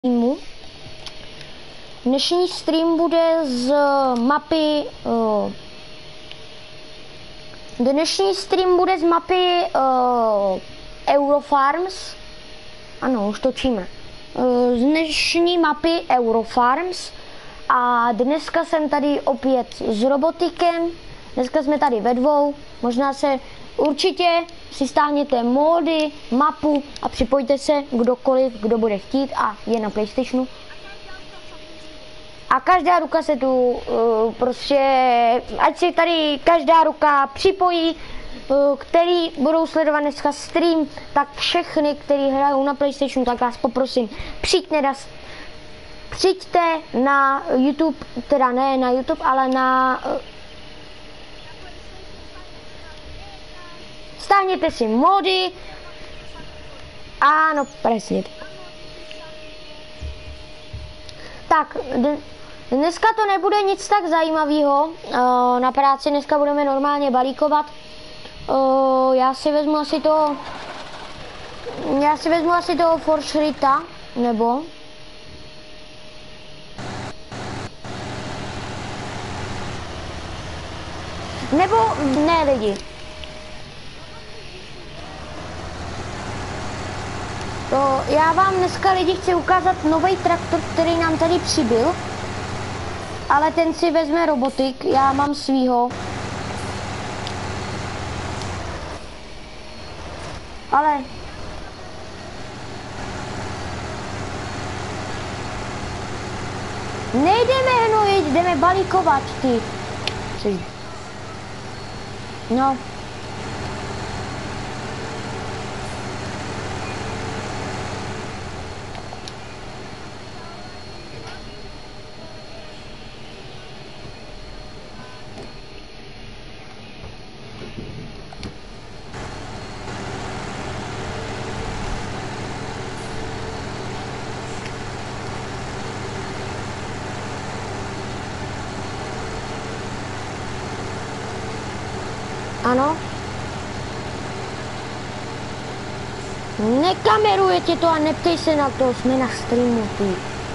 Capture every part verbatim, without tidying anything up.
streamu. Dnešní stream bude z mapy uh, Dnešní stream bude z mapy uh, Eurofarms. Ano, už točíme. Uh, z dnešní mapy Eurofarms. A dneska jsem tady opět s Robotikem. Dneska jsme tady ve dvou. Možná se určitě si stáhněte módy, mapu a připojte se kdokoliv, kdo bude chtít a je na PlayStationu. A každá ruka se tu uh, prostě, ať si tady každá ruka připojí, uh, který budou sledovat dneska stream, tak všechny, který hrajou na PlayStationu, tak vás poprosím, přijďte na, přijďte na YouTube, teda ne na YouTube, ale na... Uh, stáhněte si mody. Ano, presně. Tak, dneska to nebude nic tak zajímavého. Na práci dneska budeme normálně balíkovat. Já si vezmu asi to... Já si vezmu asi toho Forschrita, nebo... Nebo ne lidi. To já vám dneska lidi chci ukázat nový traktor, který nám tady přibyl. Ale ten si vezme Robotik, já mám svýho. Ale... Nejdeme hnojit, jdeme balíkovat, ty. No. Ano. Nekameruje tě to a neptej se na to, jsme na streamu, ty.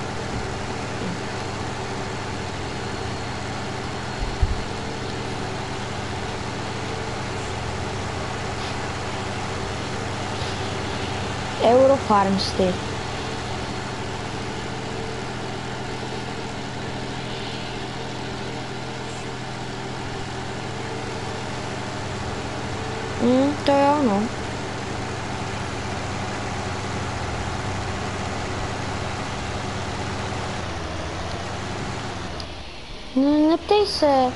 Eurofarms, ty. Hmm, to jo, no. No, neptej se.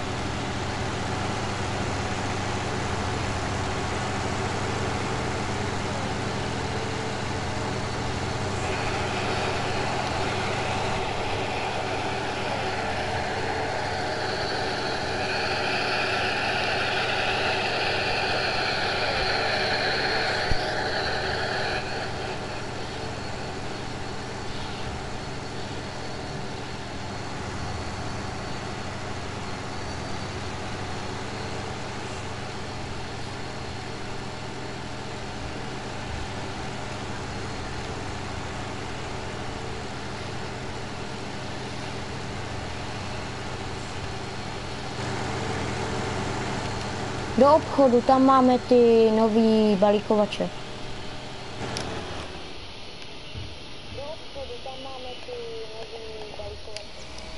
Do obchodu, tam máme ty nový balíkovače. Do obchodu, tam máme ty nový balíkovače.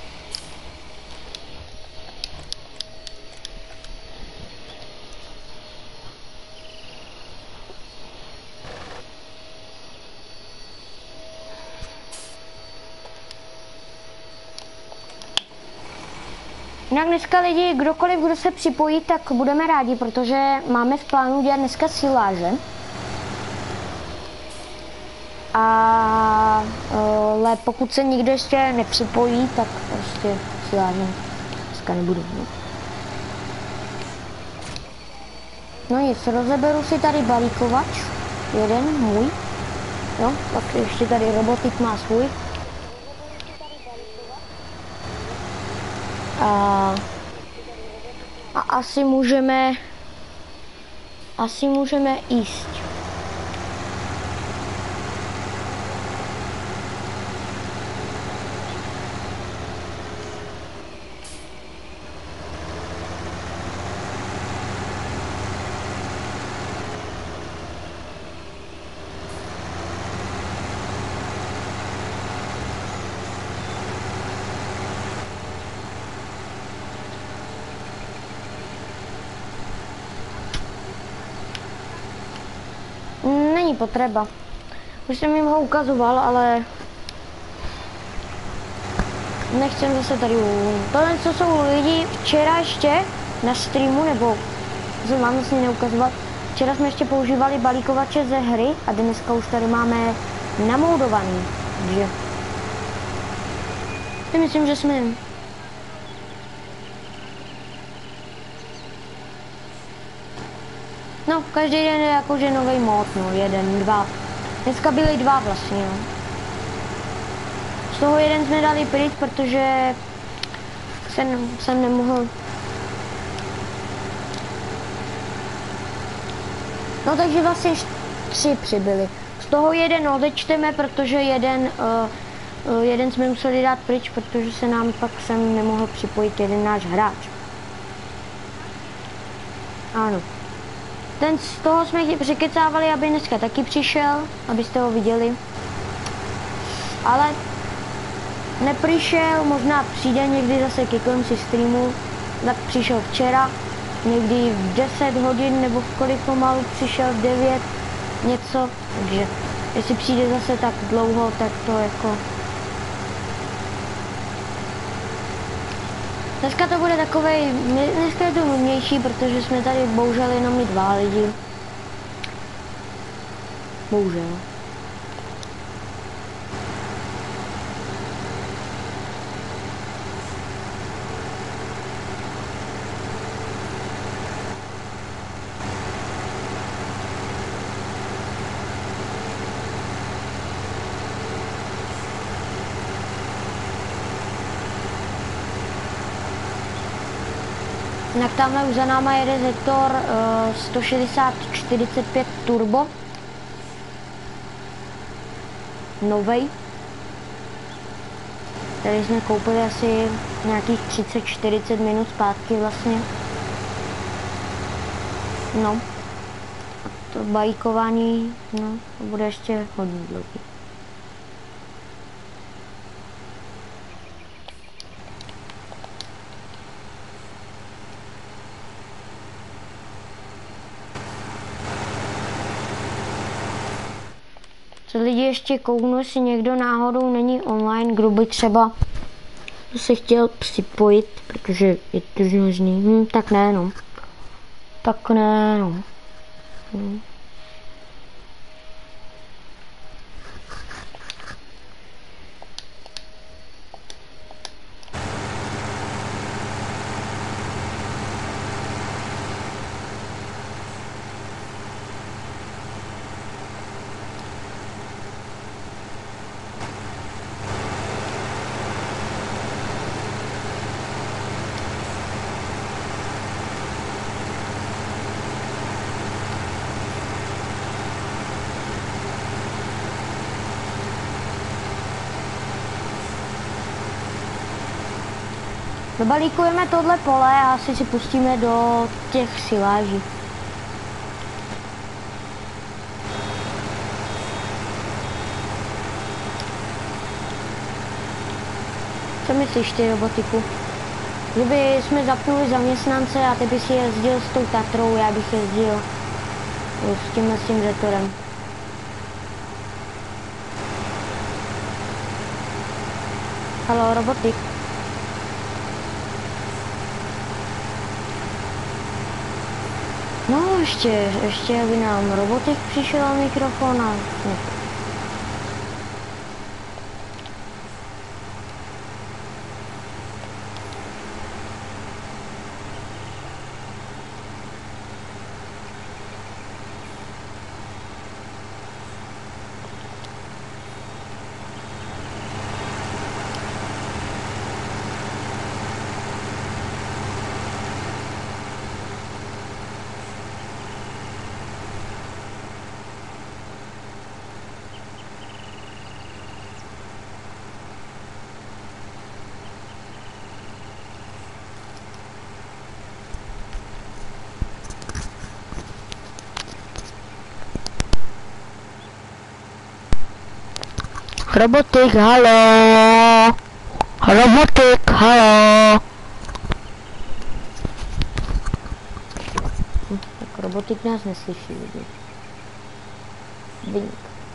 Jinak dneska lidi, kdokoliv, kdo se připojí, tak budeme rádi, protože máme v plánu dělat dneska siláže. A ale pokud se nikdo ještě nepřipojí, tak prostě siláže dneska nebudu. No, no nic, rozeberu si tady balíkovač, jeden můj, jo, pak ještě tady Robotik má svůj. A, a asi můžeme, asi můžeme jíst. není potřeba. Už jsem jim ho ukazoval, ale nechcem zase tady u... Tohle, co jsou lidi včera ještě na streamu, nebo co mám si neukazovat. Včera jsme ještě používali balíkovače ze hry a dneska už tady máme namoudovaný, takže já myslím, že jsme no, každý den je jakože nový mod, no, jeden, dva. Dneska byly dva vlastně, no. Z toho jeden jsme dali pryč, protože jsem, jsem nemohl. No takže vlastně tři přibyli. Z toho jeden odečteme, protože jeden, uh, uh, jeden jsme museli dát pryč, protože se nám pak sem nemohl připojit jeden náš hráč. Ano. Ten z toho jsme překecávali, aby dneska taky přišel, abyste ho viděli. Ale nepřišel, možná přijde někdy zase ke konci streamu, tak přišel včera, někdy v deset hodin nebo v kolik pomalu přišel, v devět, něco, takže jestli přijde zase tak dlouho, tak to jako... Dneska to bude takovej, dneska je to nudnější, protože jsme tady bohužel jenom my dva lidi. Bohužel. Jinak tamhle už za náma jede Zetor uh, sto šedesát čtyřicet pět turbo. Novej. Tady jsme koupili asi nějakých třicet čtyřicet minut zpátky vlastně. No. A to bajkování, no, to bude ještě hodně dlouhý. Co lidi ještě kouknu, jestli někdo náhodou není online, kdo by třeba se chtěl připojit, protože je to možný. Hm, tak ne, no. Tak ne, no. Hm. Dobalíkujeme tohle pole a asi si pustíme do těch siláží. Co myslíš ty, robotiku? Kdyby jsme zapnuli zaměstnance a ty by si jezdil s tou Tatrou, já bych jezdil s tímhle s tím Zetorem. Haló, robotik. No, ještě, ještě by nám robotik přišel na mikrofon a... Ne. Robotik, halo! Robotik, halo! Hm, tak robotik nás neslyší lidi. Vink.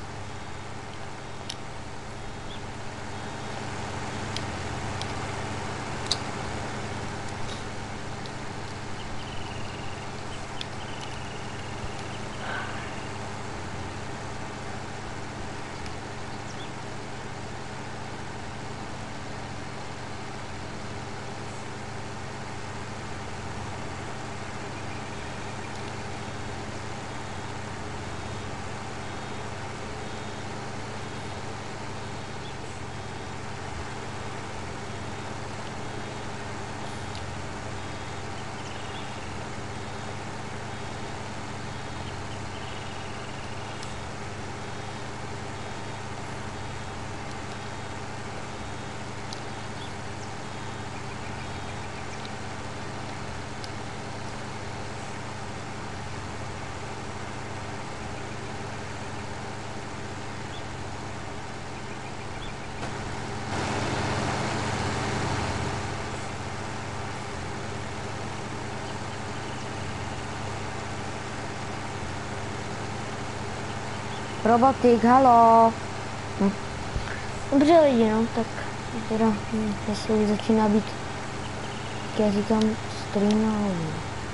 Robotik, halo. Hm. Dobře lidi, no, tak teda, hm, jestli začíná být, jak já říkám, stream na hlavu.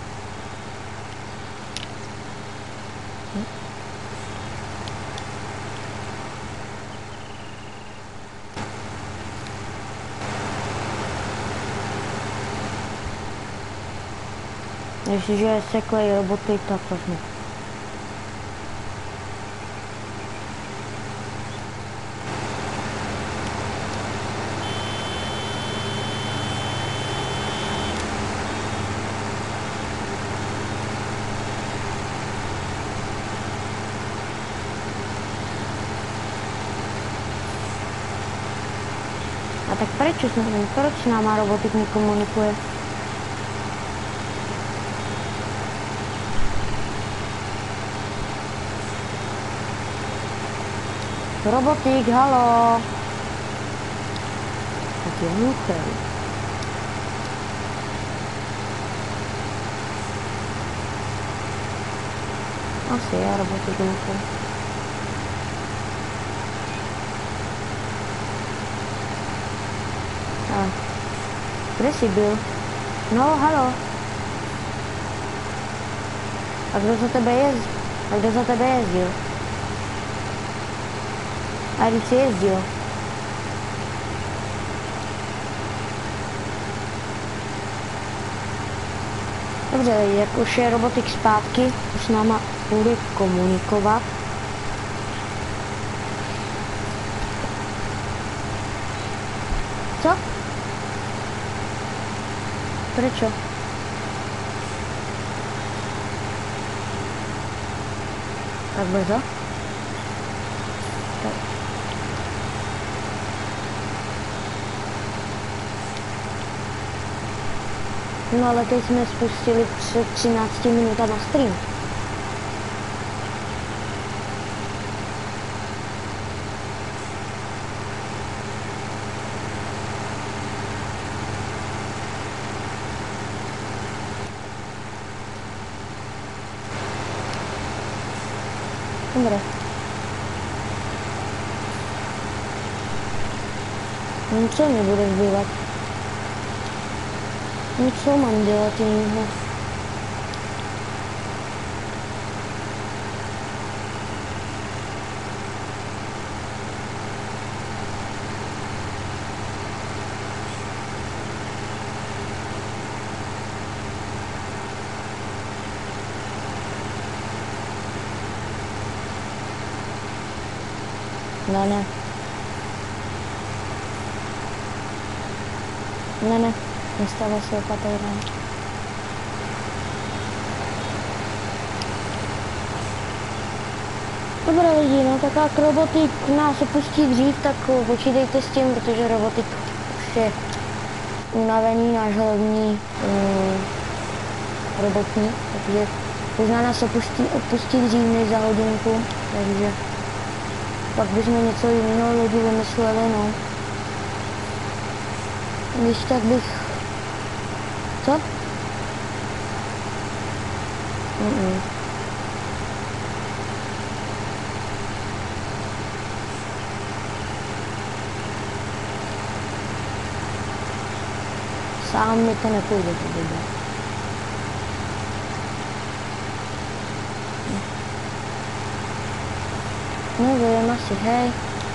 Hm. Jestliže je seklej roboty, tak vezmu. A tak proč s námi, proč s náma robotik nekomunikuje? Robotik, halo. Tak je hluchý. Asi je robotik hluchý. A kde jsi byl? No, halo. A kdo za tebe jezdil? A kdo za tebe jezdil? A když jsi jezdil? Dobře, jak už je robotik zpátky, už s náma bude komunikovat. Co? Prečo? Tak brzo? Tak. No ale teď jsme spustili před třinácti minutama stream. Dobré. No co mi bude zbývat? No co mám dělat jiného? No ne. Ne, ne. Nestává se opatrně. Dobré lidi, no tak jak robotik nás opustí dřív, tak počítejte s tím, protože robotik už je unavený, náš hlavní um, robotník, takže možná nás opustí, opustí dřív než za hodinku, takže pak bychom něco jiného lidi vymysleli, no. Když tak bych... Co? Mm-mm. Sám mi to nepůjde, to bude. Nevím, asi hej.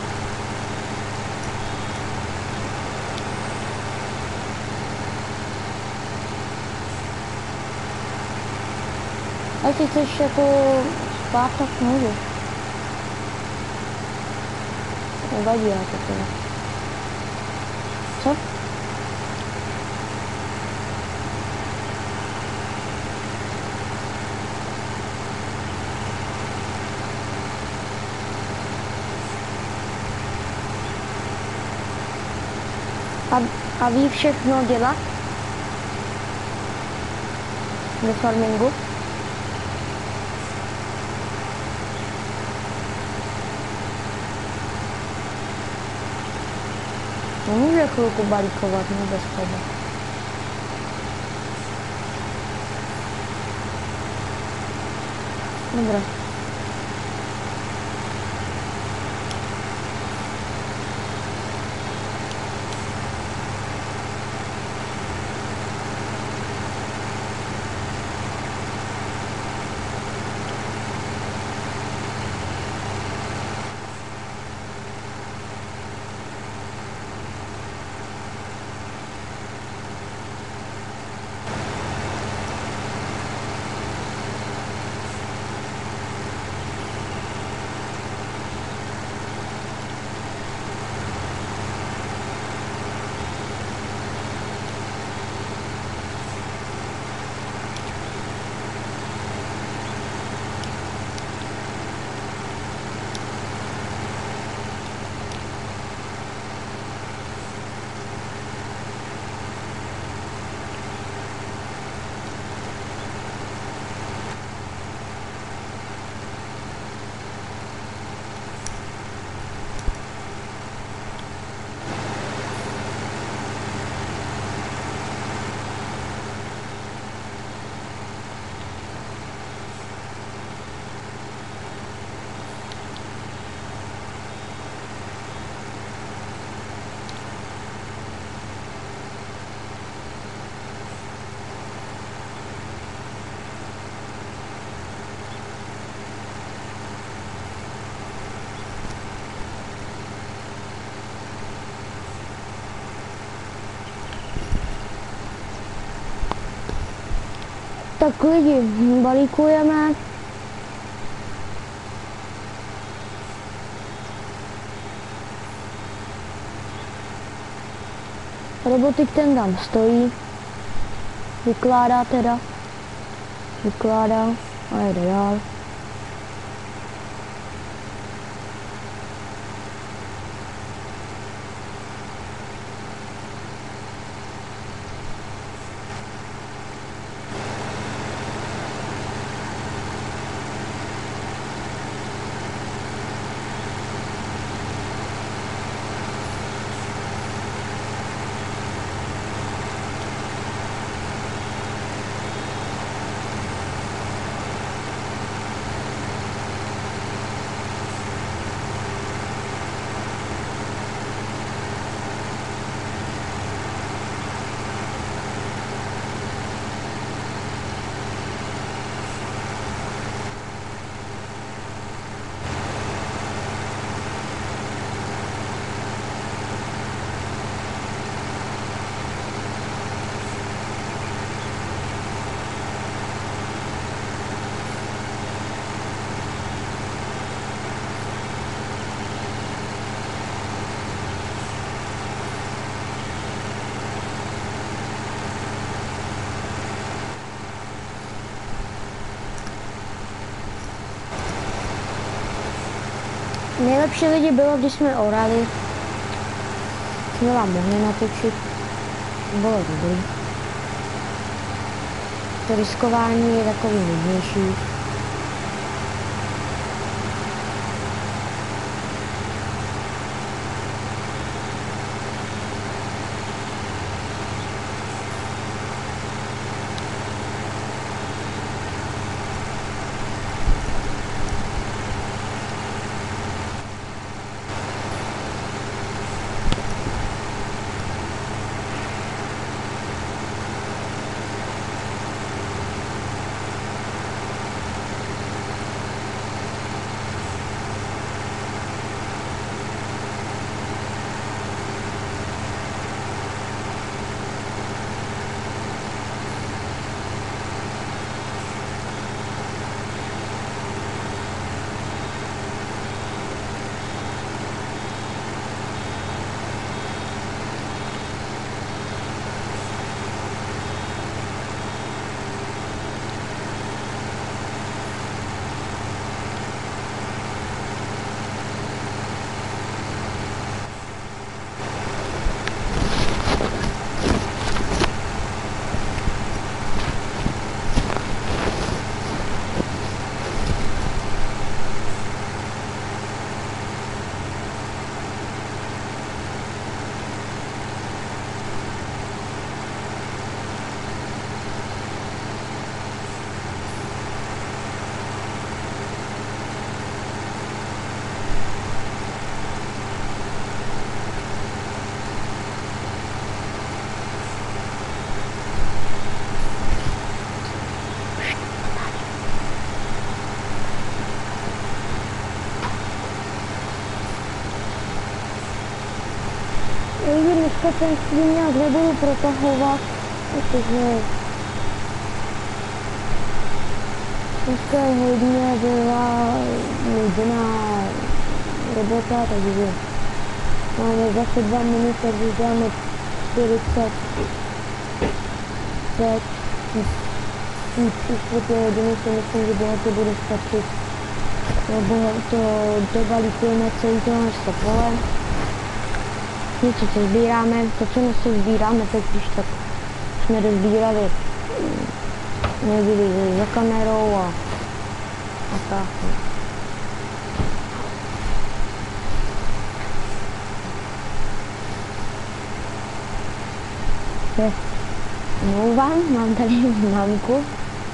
A ty chceš jako spát, tak můžu. Nevadí, já to teda. Co? A, a ví všechno dělat? Ve farmingu? Nemůže chvilku balíkovat, no bez tebe. Dobré. Tak lidi, balíkujeme. Robotik ten tam stojí. Vykládá teda. Vykládá a jede dál. Nejlepší lidi bylo, když jsme orali. Jsme vám mohli natočit. Bylo dobrý. To riskování je takový nudnější. Lidi, dneska ten stream nějak nebudu protahovat, protože dneska je hodně byla nudná robota, takže máme zase dva minuty, takže dáme čtyřicet pět, tři čtvrtě hodiny si myslím, že bohatě bude stačit. Nebo to dobalíkujeme celý to naše pole. Něco, co sbíráme, to, co se sbíráme teď, když tak jsme dozbírali někdy za kamerou a, a tak. Se omlouvám, mám tady známku.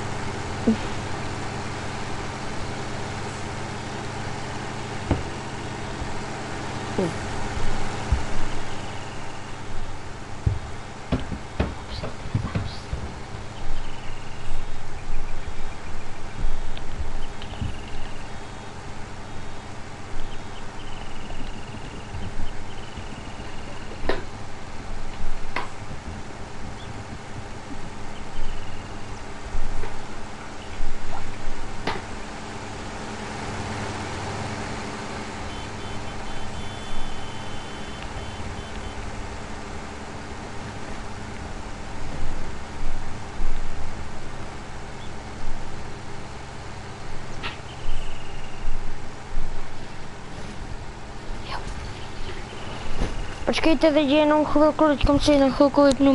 Počkejte, teď jenom chvilku, teďkom si na chvilku vypnu.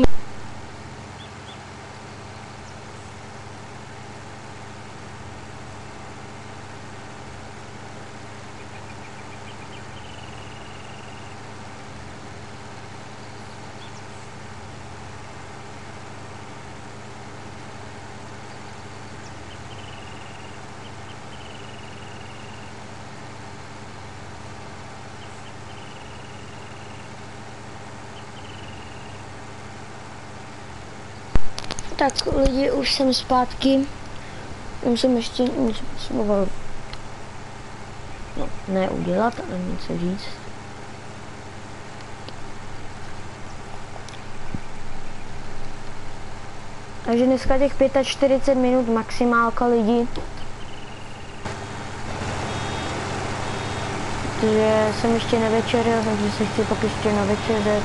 Tak lidi, už jsem zpátky. Musím ještě něco potřeboval. No, ne udělat, ale něco říct. Takže dneska těch čtyřicet pět minut maximálka lidí. Protože jsem ještě nevečeril, takže se chci pak ještě navečeřet.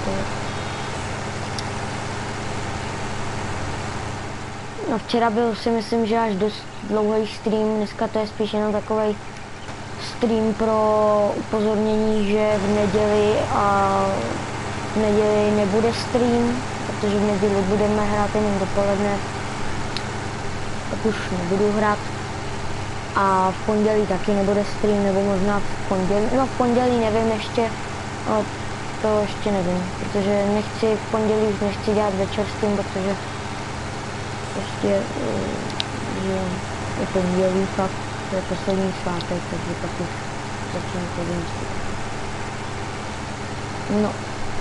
No včera byl si myslím, že až dost dlouhý stream, dneska to je spíš jenom takový stream pro upozornění, že v neděli a v neděli nebude stream, protože v neděli budeme hrát jenom dopoledne, tak už nebudu hrát. A v pondělí taky nebude stream, nebo možná v pondělí, no v pondělí nevím ještě, no to ještě nevím, protože nechci v pondělí už nechci dělat večer stream, protože prostě, že je pondělí, pak to je poslední svátek, takže pak už začnu chodit. No.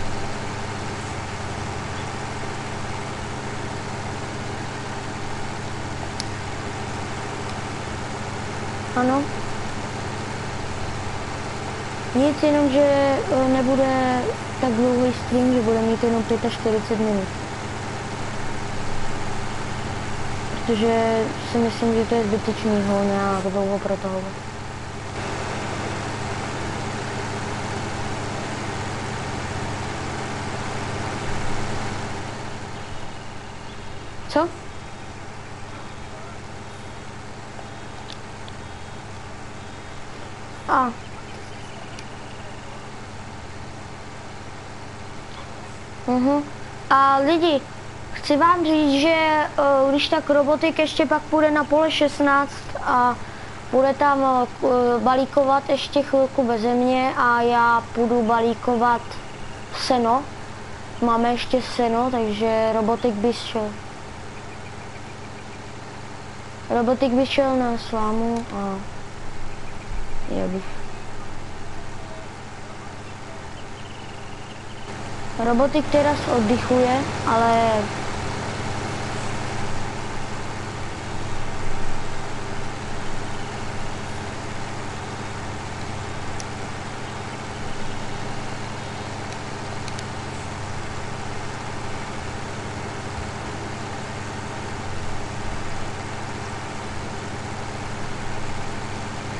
Ano. Nic, jenom že nebude tak dlouhý stream, že bude mít jenom čtyřicet pět minut. Protože si myslím, že to je zbytečný ho nějak dlouho protahovat. Co? A. Mhm. A lidi, chci vám říct, že uh, když tak robotik ještě pak půjde na pole šestnáct a bude tam uh, balíkovat ještě chvilku beze mě a já půjdu balíkovat seno. Máme ještě seno, takže robotik by šel. Robotik by šel na slámu a já bych. Robotik teraz oddychuje, ale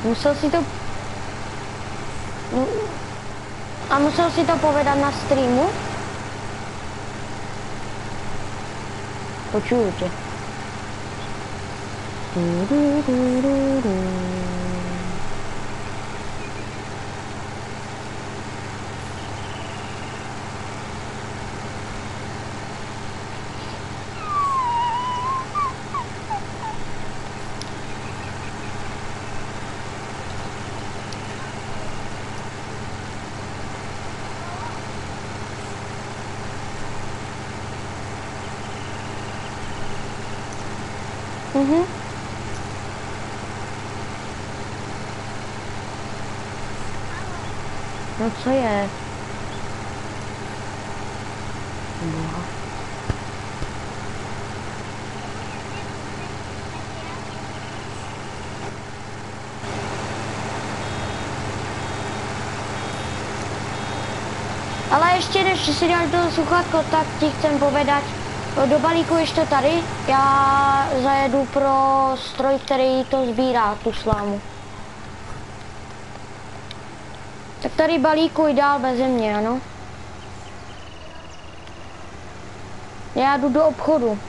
Musel si to... A musel si to povedat na streamu? Počuju tě. Mhm. No co je? Boha. Ale ještě než si dáš to sluchátko, tak ti chcem povedať, do balíku ještě tady, já zajedu pro stroj, který to sbírá, tu slámu. Tak tady balíkuj dál beze mě, ano? Já jdu do obchodu.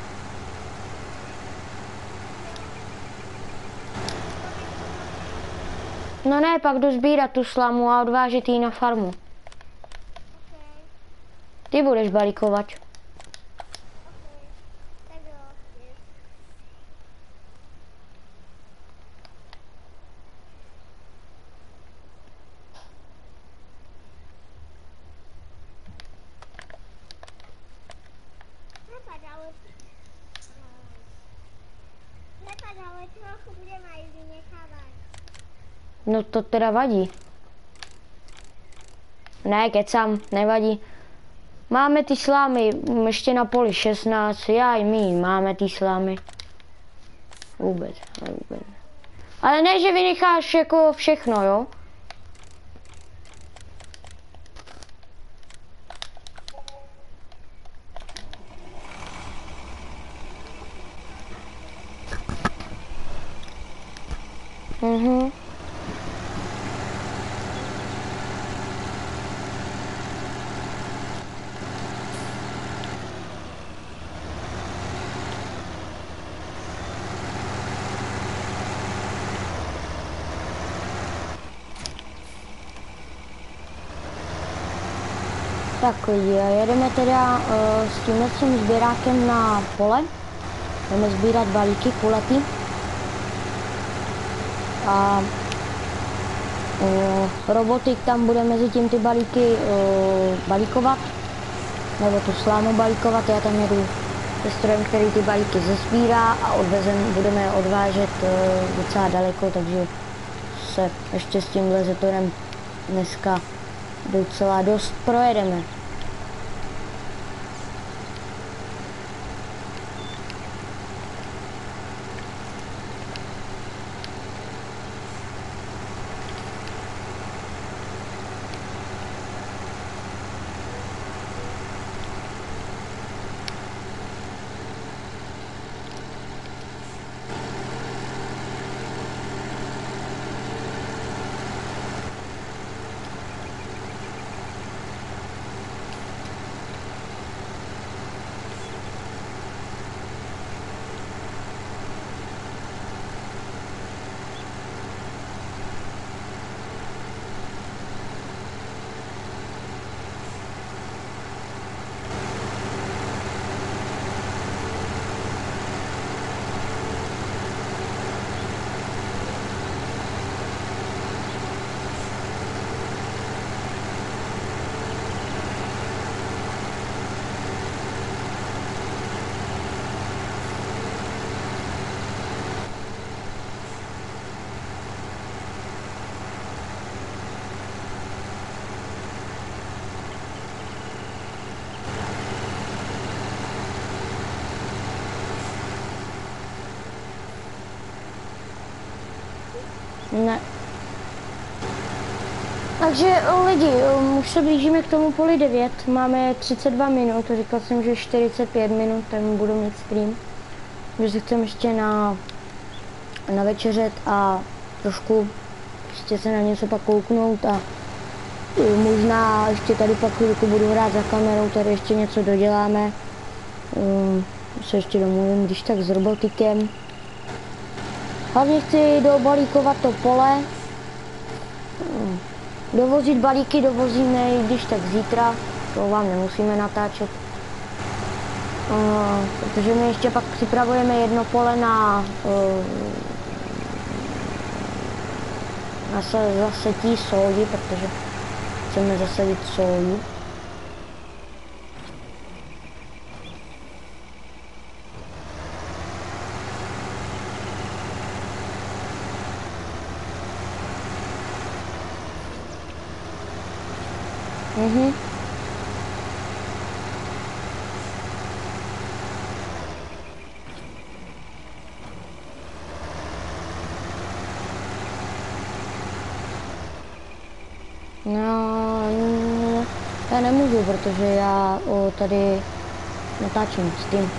No ne, pak jdu sbírat tu slámu a odvážet ji na farmu. Ty budeš balíkovat. No to teda vadí. Ne, kecám, nevadí. Máme ty slámy ještě na poli šestnáct, já i my máme ty slámy. Vůbec, ale vůbec. Ale ne, že vynecháš jako všechno, jo? Mhm. Tak lidi, jedeme teda uh, s tímhle tím sběrákem na pole. Jdeme sbírat balíky kulatý. A uh, robotik tam bude mezi tím ty balíky uh, balíkovat. Nebo tu slámu balíkovat. Já tam jedu se strojem, který ty balíky zesbírá a odvezem, budeme je odvážet uh, docela daleko, takže se ještě s tímhle zetorem dneska docela dost projedeme. Ne. Takže lidi, už se blížíme k tomu poli devět, máme třicet dva minut, říkal jsem, že čtyřicet pět minut, tak budu mít stream. Že si chcem ještě na, na večeřet a trošku prostě se na něco pak kouknout a možná ještě tady pak chvilku budu hrát za kamerou, tady ještě něco doděláme. Um, se ještě domluvím, když tak s robotikem. Hlavně chci dobalíkovat to pole. Um, dovozit balíky dovozíme, i když tak zítra, to vám nemusíme natáčet. Uh, protože my ještě pak připravujeme jedno pole na uh, na se zasetí soji, protože chceme zasadit soju. Mhm. No, já nemůžu, protože já o, tady natáčím s tím.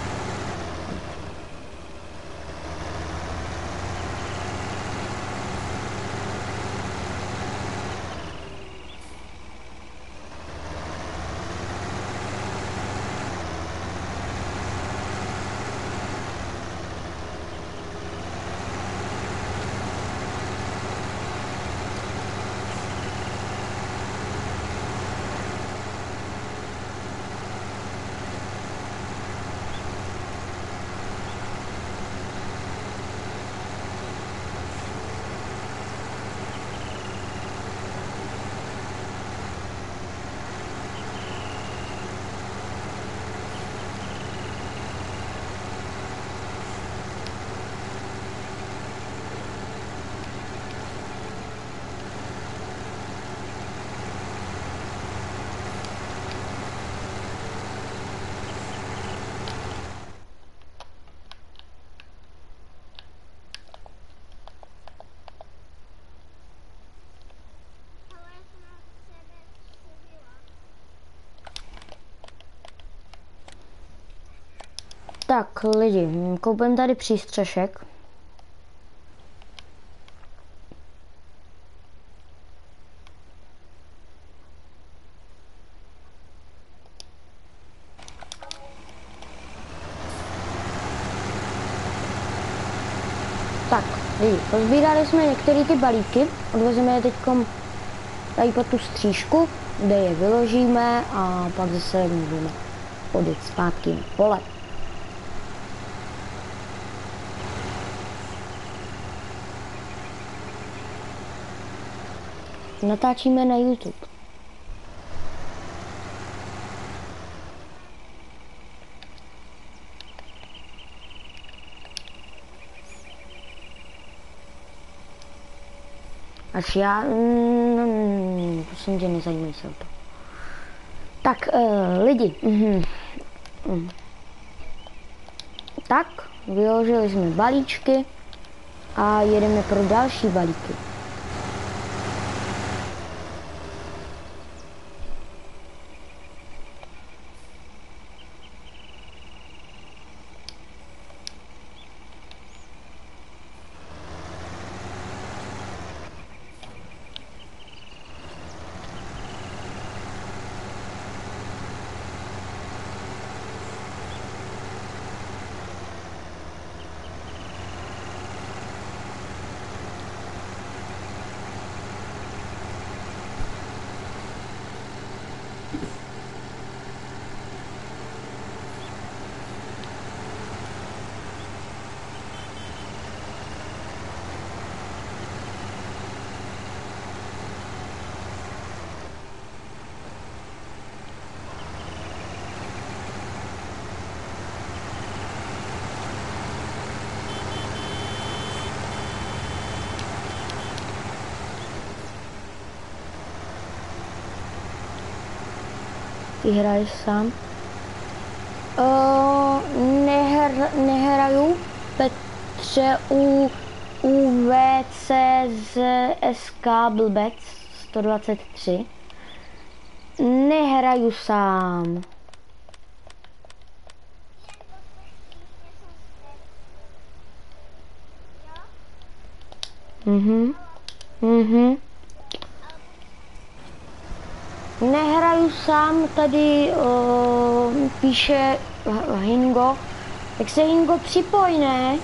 Tak lidi, koupím tady přístřešek. Tak, lidi, pozbírali jsme některé ty balíky, odvezeme je teďkom tady po tu střížku, kde je vyložíme a pak zase můžeme odjet zpátky na pole. Natáčíme na YouTube. Až já... Mm, prosím tě, nezajímej se o to. Tak, uh, lidi. Mm, mm. Tak, vyložili jsme balíčky a jedeme pro další balíky. Ty hraješ sám? Uh, nehr, nehraju, Petře, u, u V C Z S K Blbec sto dvacet tři. Nehraju sám. Mhm. Mhm. Nehraju sám, tady uh, píše Hingo. Tak se Hingo připoj, ne?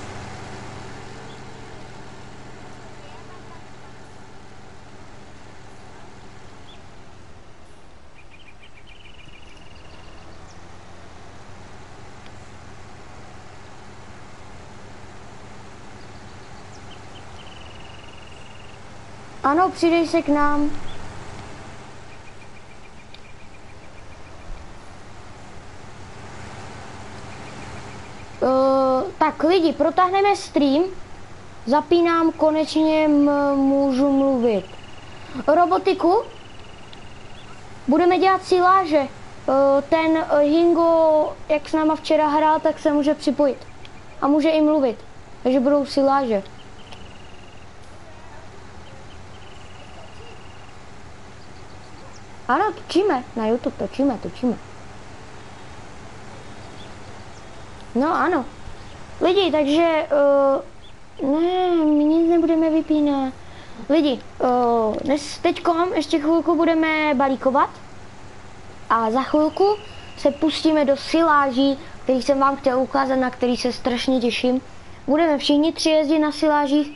Ano, přidej se k nám. Uh, tak lidi, protáhneme stream. Zapínám, konečně můžu mluvit. Robotiku. Budeme dělat siláže. Uh, ten uh, Hingo, jak s náma včera hrál, tak se může připojit. A může i mluvit. Takže budou siláže. Ano, točíme. Na YouTube točíme, točíme. No ano. Lidi, takže... Uh, ne, my nic nebudeme vypínat. Lidi, uh, dnes teďkom ještě chvilku budeme balíkovat. A za chvilku se pustíme do siláží, který jsem vám chtěl ukázat, na který se strašně těším. Budeme všichni tři jezdit na silážích.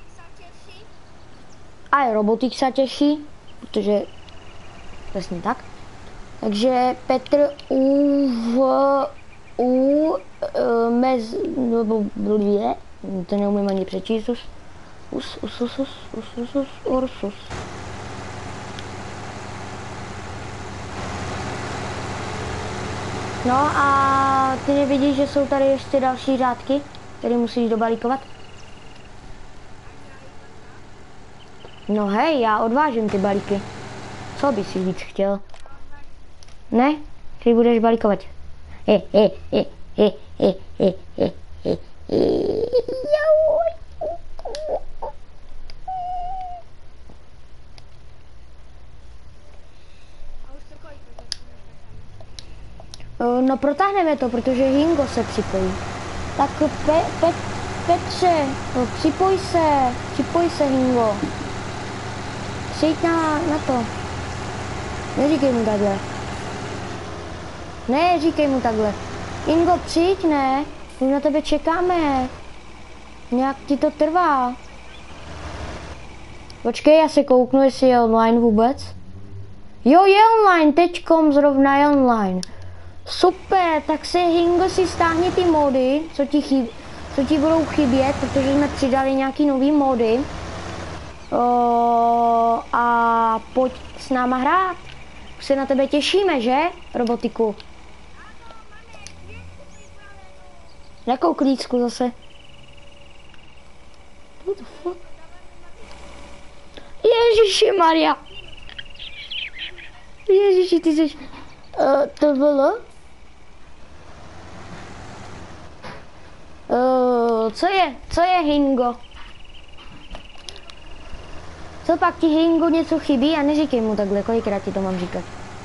A i Robotik se těší, protože přesně tak. Takže Petr u v u e, mez nebo blbě, to neumím ani přečíst us us us us us us us us ursus. No a ty nevidíš, že jsou tady ještě další řádky, které musíš dobalíkovat? No hej, já odvážím ty balíky. Co bys si víc chtěl? Ne? Ty budeš balíkovat. He, he, he, he, he, he, he, he, he. No protáhneme to, protože Hingo se připojí. Tak Pe, Pe, Petře, připoj se, připoj se Hingo. Přijď na, na to. Neříkej mu takhle. Ne, říkej mu takhle. Hingo, přijď, ne? My na tebe čekáme. Nějak ti to trvá. Počkej, já se kouknu, jestli je online vůbec. Jo, je online, teďkom zrovna je online. Super, tak se Hingo si stáhni ty mody, co ti, chybí, co ti budou chybět, protože jsme přidali nějaký nový mody. O, a pojď s náma hrát. Už se na tebe těšíme, že, Robotiku? Jakou klíčku zase? What the fuck? Ježiši Maria. Ježiši, ty jsi... Uh, to bylo? Uh, co je? Co je Hingo? Co pak ti Hingo něco chybí? A neříkej mu takhle, kolikrát ti to mám říkat.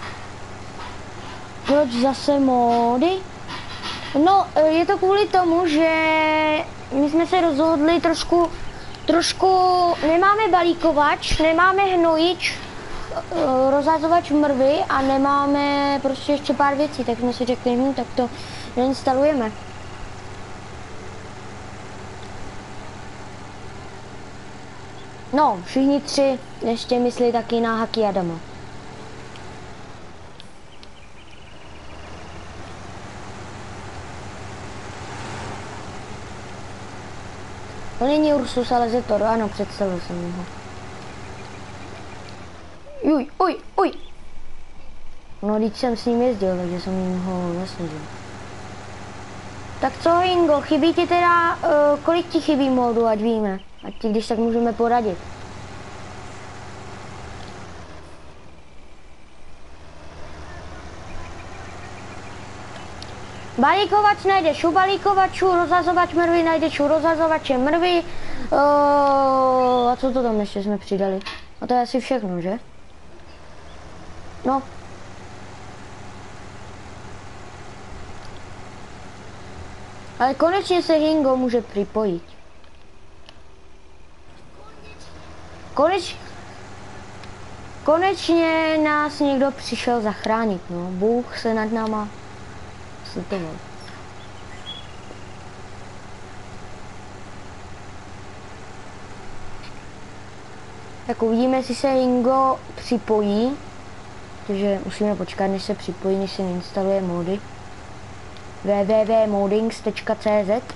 Proč zase módy? No, je to kvůli tomu, že my jsme se rozhodli trošku, trošku, nemáme balíkovač, nemáme hnojič, rozhazovač mrvy a nemáme prostě ještě pár věcí, tak jsme si řekli, hm, tak to nainstalujeme. No, všichni tři ještě myslí taky na Haki Adama. To není Ursus, ale Zetor, ano, představil jsem ho. Uj, uj, uj. No, když jsem s ním jezdil, takže jsem jim ho nesnížil. Tak co, Hingo, chybí ti teda, uh, kolik ti chybí módu, ať víme, ať ti když tak můžeme poradit. Balíkovač najdeš u balíkovačů, rozhazovač mrvy najdeš u rozhazovače mrvy. Uh, a co to tam ještě jsme přidali? A to je asi všechno, že? No. Ale konečně se Hingo může připojit. Koneč... Konečně nás někdo přišel zachránit, no. Bůh se nad náma slitoval. Tak uvidíme, jestli se Ingo připojí. Takže musíme počkat, než se připojí, než se instaluje mody. w w w tečka modings tečka c z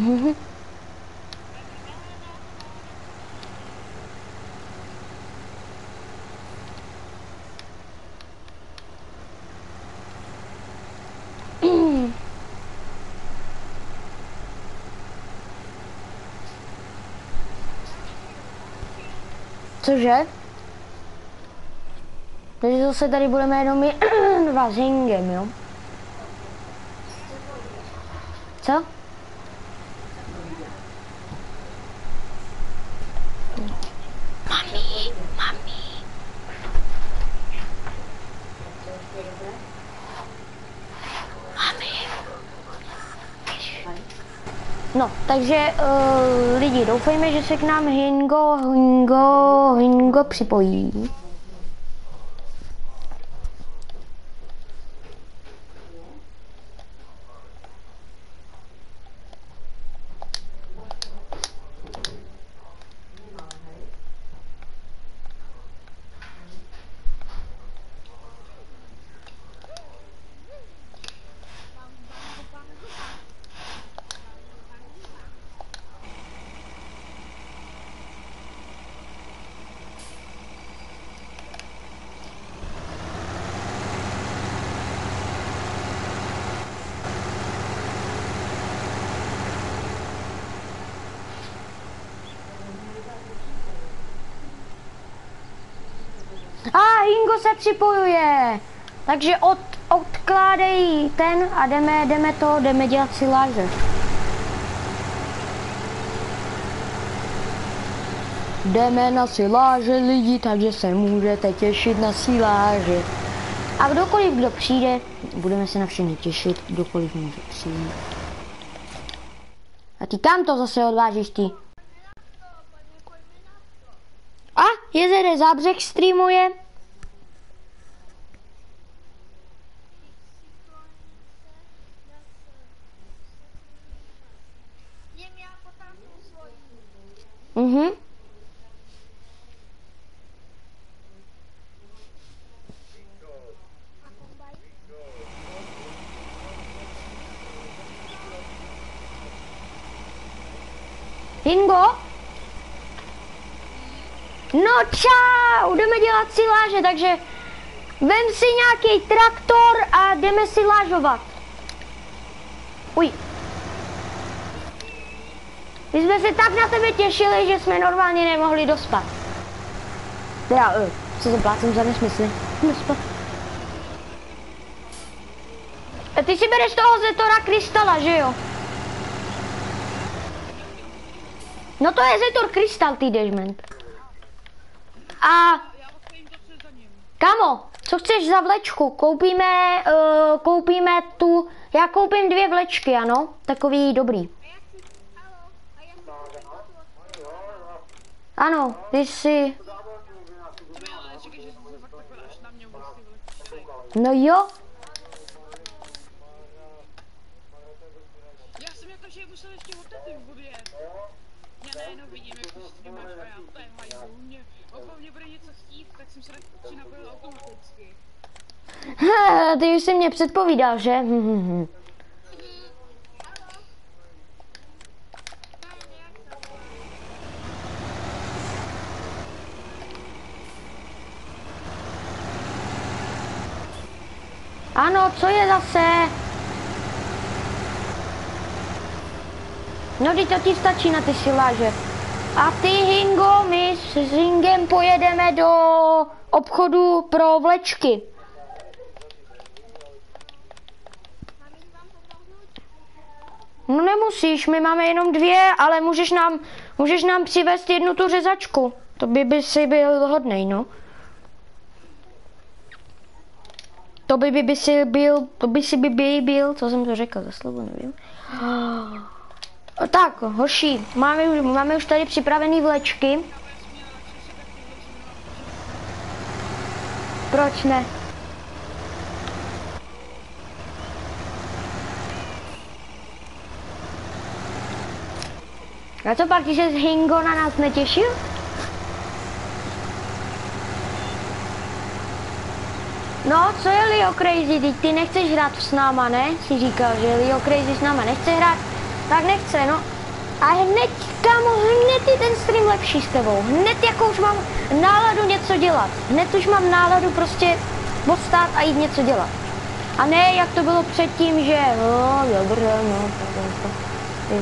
Cože? Takže zase tady budeme jenom my dva s Hingem, jo? Co? Mami, mami. Mami. No, takže uh, lidi, doufejme, že se k nám Hingo, Hingo, Hingo připojí. A ah, Hingo se připojuje, takže od, odkládej ten a jdeme, jdeme to, jdeme dělat siláže. Jdeme na siláže lidi, takže se můžete těšit na siláže. A kdokoliv, kdo přijde, budeme se na všechny těšit, kdokoliv může přijít. A ty kam to zase odvážíš ty? A Jezere Zábřeh streamuje. Mhm. Hingo? No čau, jdeme dělat siláže, takže vem si nějaký traktor a jdeme silážovat. Uj. My jsme se tak na tebe těšili, že jsme normálně nemohli dospat. Teda, uh, co se plácím za nesmysly. Dospat. A ty si bereš toho Zetora Krystala, že jo? No to je Zetor Krystal, ty Dashman. A kamo, co chceš za vlečku? Koupíme, uh, koupíme tu, já koupím dvě vlečky, ano, takový dobrý. Ano, když si... No jo. Já jsem jako, že musel ještě otevřít v budě. Já najednou vidím, jak to streamáš a já to je hajzl. Mě, okolo mě bude něco chtít, tak jsem se radši napojil automaticky. Ha, ty už jsi mě předpovídal, že? Ano, co je zase? No, teď to ti stačí na ty siláže. A ty, Hingo, my s Hingem pojedeme do obchodu pro vlečky. No nemusíš, my máme jenom dvě, ale můžeš nám, můžeš nám přivést jednu tu řezačku. To by by si byl hodnej, no. To by by, by si byl, to by si by, by byl, co jsem to řekl za slovo, nevím. Tak, hoši, máme, máme už tady připravený vlečky. proč ne? A co pak, že z Hingo na nás netěšil? No, co je Leo Crazy, teď ty nechceš hrát s náma, ne? Jsi říkal, že Leo Crazy s náma nechce hrát, tak nechce, no. A hned, kámo, hned je ten stream lepší s tebou. Hned jako už mám náladu něco dělat. Hned už mám náladu prostě odstát a jít něco dělat. A ne, jak to bylo předtím, že no, dobré, no, tak to.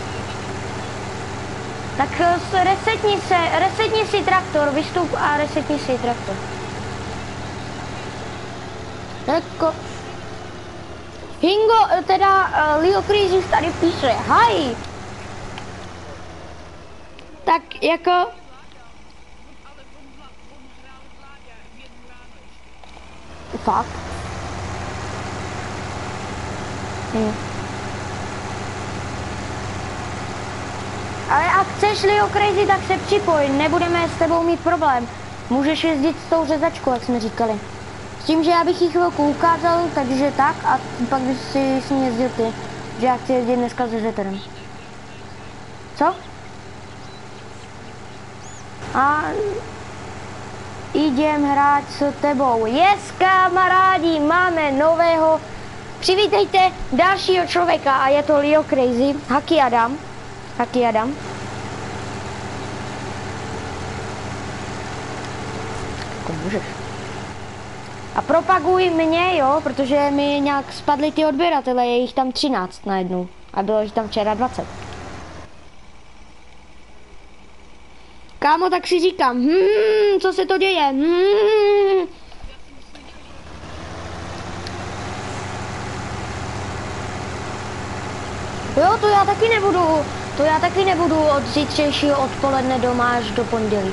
Tak resetni se, resetni si traktor, vystup a resetni si traktor. Jako... Hingo, teda uh, Leo Crazy tady píše, hi! Tak jako... Fakt? Hm. Ale a chceš Leo Crazy, tak se připoj, nebudeme s tebou mít problém. Můžeš jezdit s tou řezačkou, jak jsme říkali. S tím, že já bych jí chvilku ukázal, takže tak, a pak bys si s ní jezdil ty. Že já chci jezdit dneska se zetorem. Co? A jdem hrát s tebou. Yes, kamarádi, máme nového. Přivítejte dalšího člověka a je to Leo Crazy. Haki Adam. Haki Adam. Jako můžeš. A propaguj mě, jo, protože mi nějak spadly ty odběratele, je jich tam třináct najednou. A bylo jich tam včera dvacet. Kámo, tak si říkám, hmm, co se to děje, hmm. Jo, to já taky nebudu, to já taky nebudu od zítřejšího odpoledne doma až do pondělí.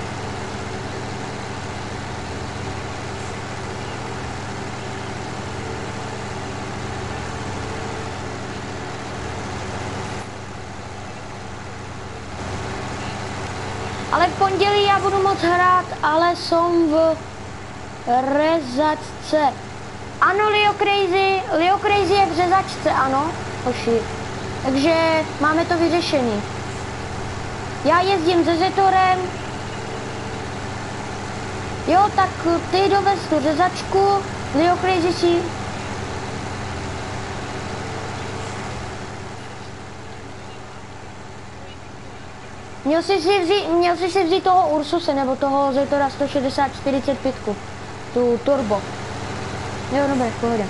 Ale v pondělí já budu moc hrát, ale jsem v řezačce. Ano, Leo Crazy, Leo Crazy je v řezačce, ano, hoši. Takže máme to vyřešený. Já jezdím se zetorem. Jo, tak ty dovez tu řezačku, Leo Crazy si... Měl jsi si vzít, měl jsi si vzít toho Ursuse, nebo toho Zetora sto šedesát čtyřicet pět, tu turbo. Jo, dobré, v pohodě.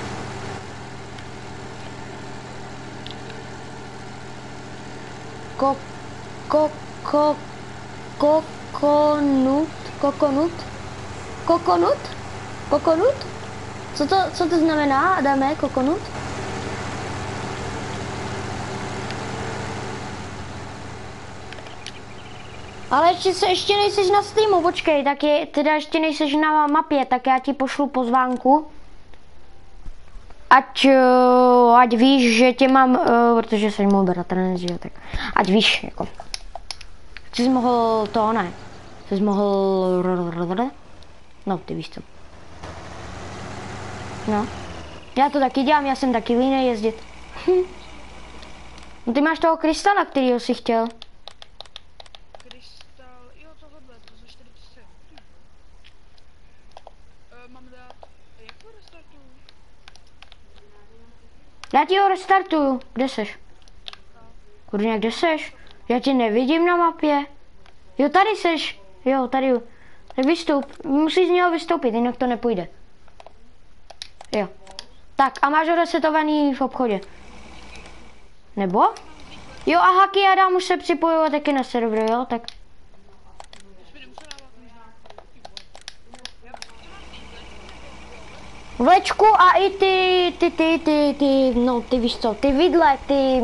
Ko, ko, ko, kokonut, kokonut, kokonut, kokonut? Co to, co to znamená, Adame, kokonut? Ale ještě, se, ještě nejseš na streamu, počkej, tak je, teda ještě nejseš na mapě, tak já ti pošlu pozvánku. Ať, uh, ať víš, že tě mám, uh, protože jsem můj bratranec, že jo, tak ať víš, jako. Jsi mohl to, ne, jsi mohl, no, ty víš co. No, já to taky dělám, já jsem taky línej jezdit. Hm. No ty máš toho krystala, kterýho jsi chtěl. Já ti ho restartuju. Kde seš? Kurňa, kde seš? Já tě nevidím na mapě. Jo, tady seš. Jo, tady. Tak vystup. Musíš z něho vystoupit, jinak to nepůjde. Jo. Tak, a máš ho resetovaný v obchodě. Nebo? Jo, a Haki Adam už se připojuje taky na server, jo, tak. Vlečku a i ty, ty, ty, ty, ty, no, ty víš co, ty vidle, ty...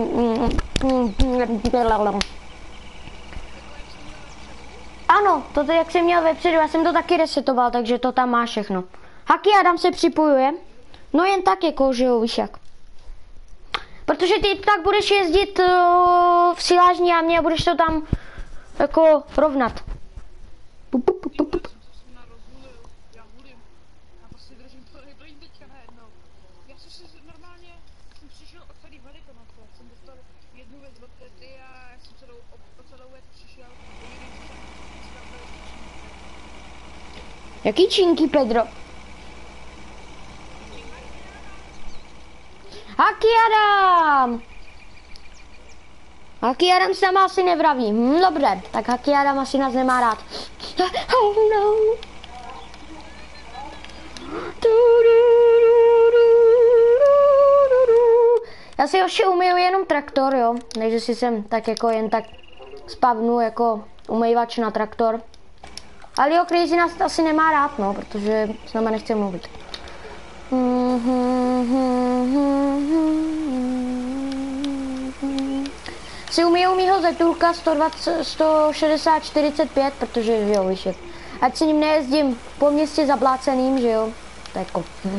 Ano, to jak jsem měl vepředu, já jsem to taky resetoval, takže to tam má všechno. Haki Adam se připojuje, no jen tak jako, že jo, víš jak. Protože ty tak budeš jezdit uh, v silážní a mě a budeš to tam jako rovnat. Pup, pup, pup, pup. jsem normálně jsem přišel od tady Velikonoce, jsem dostal jednu věc od tety a já jsem celou, o, o celou věc přišel, když jsem spravil činky. Jaký činky, Pedro? Haki Adam! Haki Adam se nám asi nevraví. Hm, dobře, tak Haki Adam asi nás nemá rád. Oh no! Já si ještě umyju jenom traktor, jo, takže si sem tak jako jen tak spavnu jako umývač na traktor. Ale jo, Crazy nás asi nemá rád, no, protože s náma nechce mluvit. Si umyju mýho Zetulka sto dvacet, sto šedesát čtyřicet pět, protože jo, víš, ať si ním nejezdím po městě zabláceným, že jo, tak jako. Hm.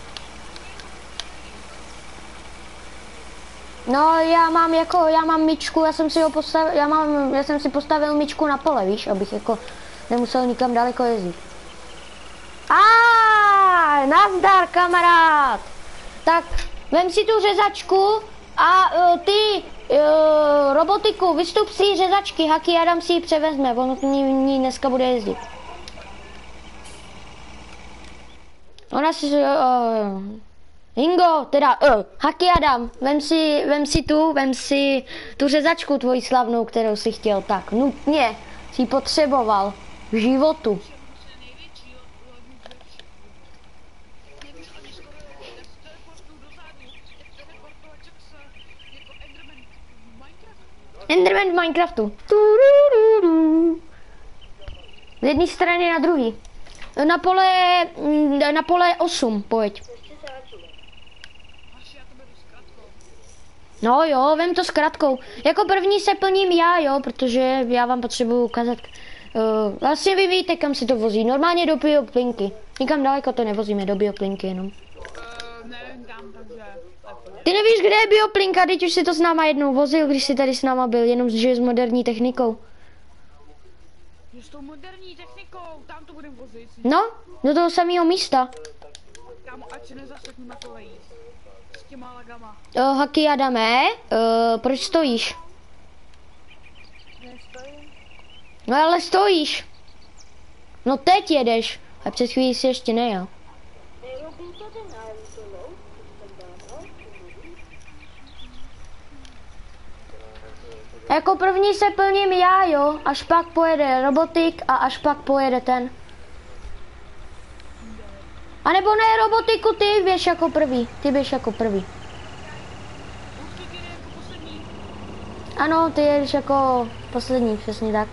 No, já mám jako, já mám myčku, já jsem si ho postavil, já mám, já jsem si postavil myčku na pole, víš, abych jako nemusel nikam daleko jezdit. A nazdar, kamarád. Tak, vem si tu řezačku a uh, ty uh, robotiku, vystup si řezačky, Haki Adam si ji převezme, on ní, ní dneska bude jezdit. Ona si, uh, Ingo, teda, uh, Haki Adam, vem si, vem si tu, vem si tu řezačku tvoji slavnou, kterou si chtěl tak nutně, si potřeboval v životu. Enderman v Minecraftu. Z jedné strany na druhý. Na pole, na pole osm, pojď. No jo, vem to s kratkou. Jako první se plním já, jo, protože já vám potřebuju ukázat. Uh, vlastně vy víte, kam se to vozí. Normálně do bioplinky. Nikam daleko to nevozíme, do bioplinky jenom. Uh, nevím kam, takže... Ty nevíš, kde je bioplinka, teď už si to s náma jednou vozil, když jsi tady s náma byl, jenom že s moderní technikou. Že s tou moderní technikou, tam to budem vozit. No, do toho samého místa. Kámo, ať se nezaseknu na kolejích. S těma lagama. Uh, Haki Adame, uh, proč stojíš? Nestojím. No ale stojíš. No teď jedeš, a před chvílí si ještě nejel. Jako první se plním já, jo, až pak pojede robotik a až pak pojede ten. A nebo ne, robotiku, ty běž jako první, ty běž jako první. Určitě jde jako poslední. Ano, ty jedeš jako poslední, přesně tak.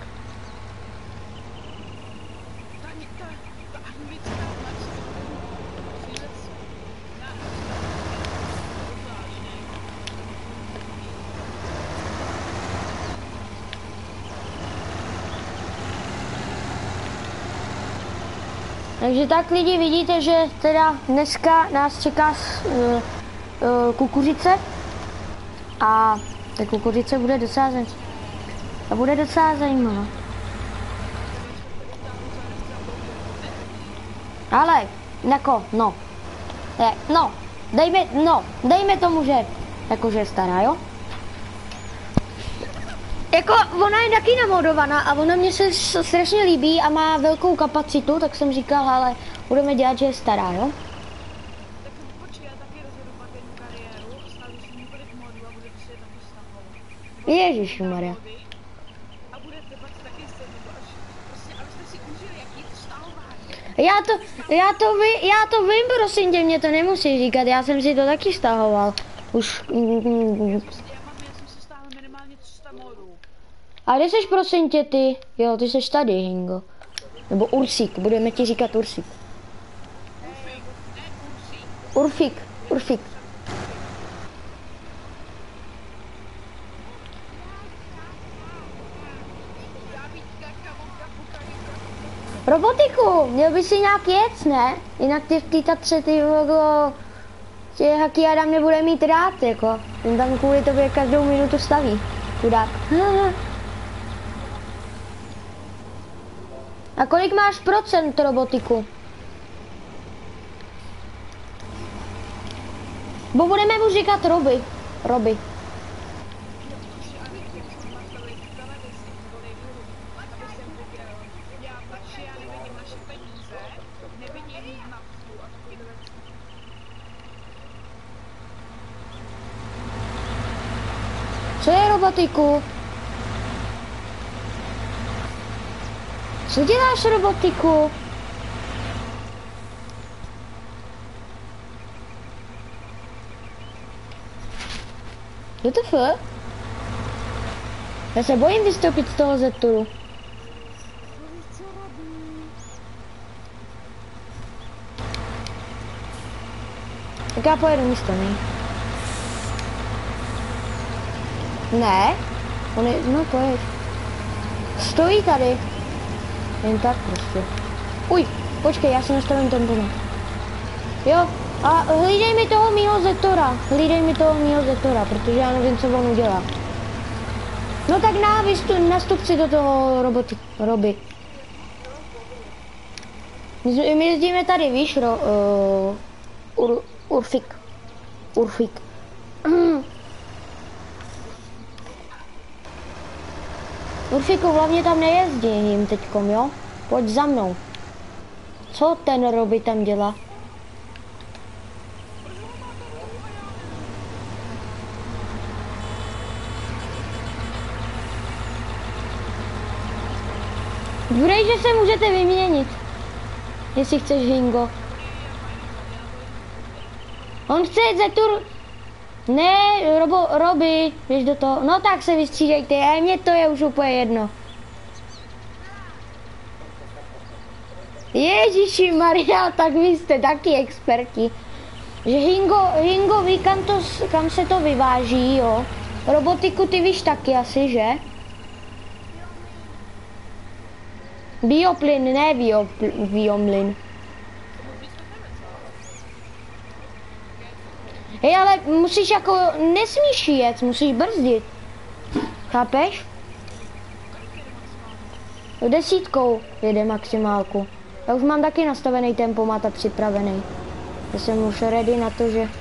Ta, ta, ta anglička, Takže tak lidi, vidíte, že teda dneska nás čeká uh, uh, kukuřice a ta kukuřice bude docela, a bude docela zajímavá. Ale, jako, no, je, no, dejme, no, dejme tomu, že, jakože je stará, jo? Jako, ona je taky namodovaná a ona mě se strašně líbí a má velkou kapacitu, tak jsem říkal, ale budeme dělat, že je stará, jo? tak počkej, já taky rozjedu pak jednu kariéru, stavu si několik modů a budete si je taky stahovat. Ježišmarja. A budete pak taky stahovat, až prostě, abyste si užili, jaký je to stahování. Já to, já to, ví, já to vím, prosím tě, mě to nemusí říkat, já jsem si to taky stahoval. Už, mm, Prostě já mám, já jsem si stáhl minimálně tři sta modů. a kde seš, prosím tě, ty? Jo, ty seš tady, Hingo. Nebo Ursík, budeme ti říkat Ursík. Urfik, ne Ursík. Urfík, Urfík. Robotiku, měl by si nějak jet, ne? Jinak ty v té Tatře, ty logo, tě Haki Adam nebude mít rád, jako. On tam kvůli tobě každou minutu staví. Chudák. A kolik máš procent, robotiku? Bo budeme mu říkat Roby. Roby. Co je, robotiku? Co děláš, robotiku? W T F? Já se bojím vystoupit z toho Zeturu. Tak já pojedu místo něj. Ne? On je, no pojď. Stojí tady. Jen tak prostě. Uj, počkej, já si nastavím ten bonus. Jo, a hlídej mi toho mýho Zetora. Hlídej mi toho mýho Zetora, protože já nevím, co on udělá. No tak návistu, nastup si do toho roboty, Roby. My, my jezdíme tady, víš, ro, uh, ur, Urfik. Urfik. Urfiku, hlavně tam nejezdím teďkom, jo? Pojď za mnou. Co ten Roby tam dělá? Dvůrej, že se můžete vyměnit. Jestli chceš, Hingo. On chce jít Zetur. Ne, Robo, Roby, běž do toho. No tak se vystřídejte, a mně to je už úplně jedno. Ježíši Maria, tak vy jste taky experti. Že Hingo, Hingo ví, kam, to, kam se to vyváží, jo. Robotiku ty víš taky asi, že? Bioplyn, ne biopl, biomlyn. Hej, ale musíš jako, nesmíš jet, musíš brzdit. Chápeš? Desítkou jede maximálku. Já už mám taky nastavený tempomat a připravený. Já jsem už ready na to, že...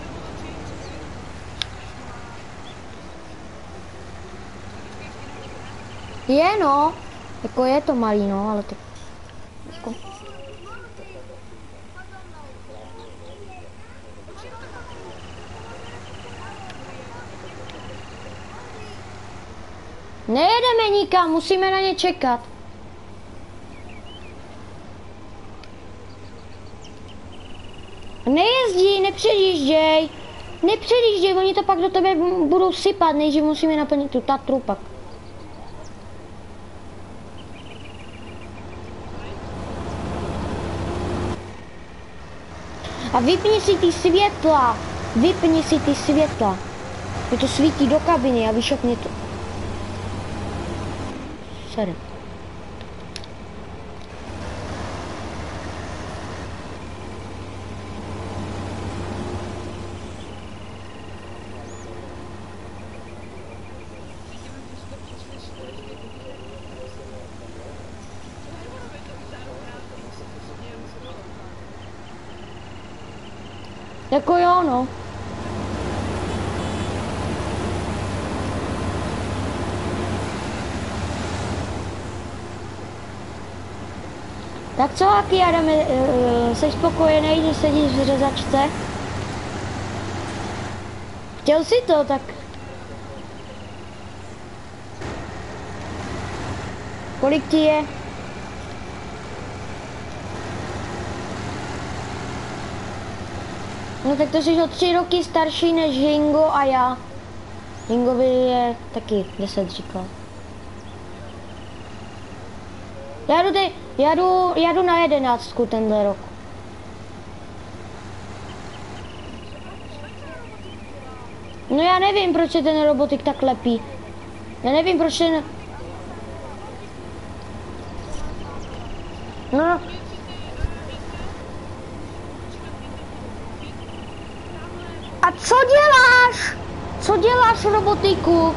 Je no, jako je to malý no, ale to... Jako... Nejedeme nikam, musíme na ně čekat. Nejezdí, nepředjížděj. Nepředjížděj, oni to pak do tebe budou sypat, než musíme naplnit tu Tatru pak. A vypni si ty světla. Vypni si ty světla. Mě to svítí do kabiny a víš, jak mě to... Sere. Jako jo, no. Tak co, Aki, Adame, uh, jsi spokojený, že sedíš v řezačce? Chtěl jsi to, tak... Kolik ti je? No tak to jsi o tři roky starší než Hingo a já. Hingovi je taky deset, říkal. Já jdu, ty, já jdu, já jdu na jedenáctku tenhle rok. No já nevím, proč je ten robotik tak lepí. Já nevím, proč ten... No. A co děláš? Co děláš, robotiku?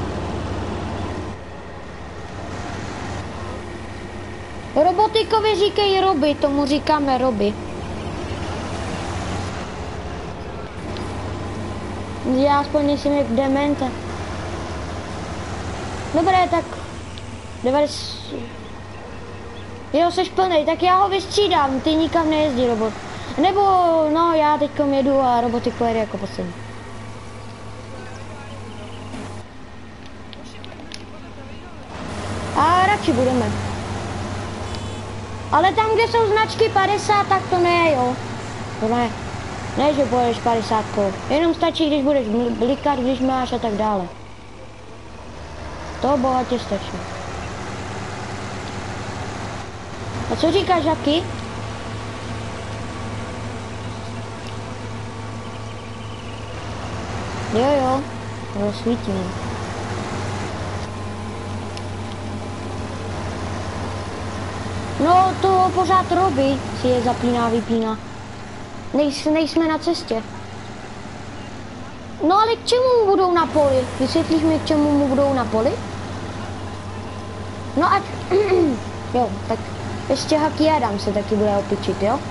Robotikovi říkej Roby, tomu říkáme Roby. Já aspoň nejsem jak dementa. Dobré, tak... devadesát... Jo, seš plnej, tak já ho vystřídám, ty nikam nejezdí robot. Nebo, no, já teďkom jedu a roboty pojede jako poslední. A radši budeme. Ale tam, kde jsou značky padesát, tak to ne, jo. To ne. Ne, že pojedeš padesát kol. Jenom stačí, když budeš blikat, když máš a tak dále. To bohatě stačí. A co říkáš, Žaky? Jo, jo. Rozsvítíme. No, to pořád Robi si je zapíná, vypíná. Nejs, nejsme na cestě. No ale k čemu mu budou na poli? Vysvětlíš mi, k čemu mu budou na poli? No ať... jo, tak ještě Haky Adam se taky bude opičit, jo?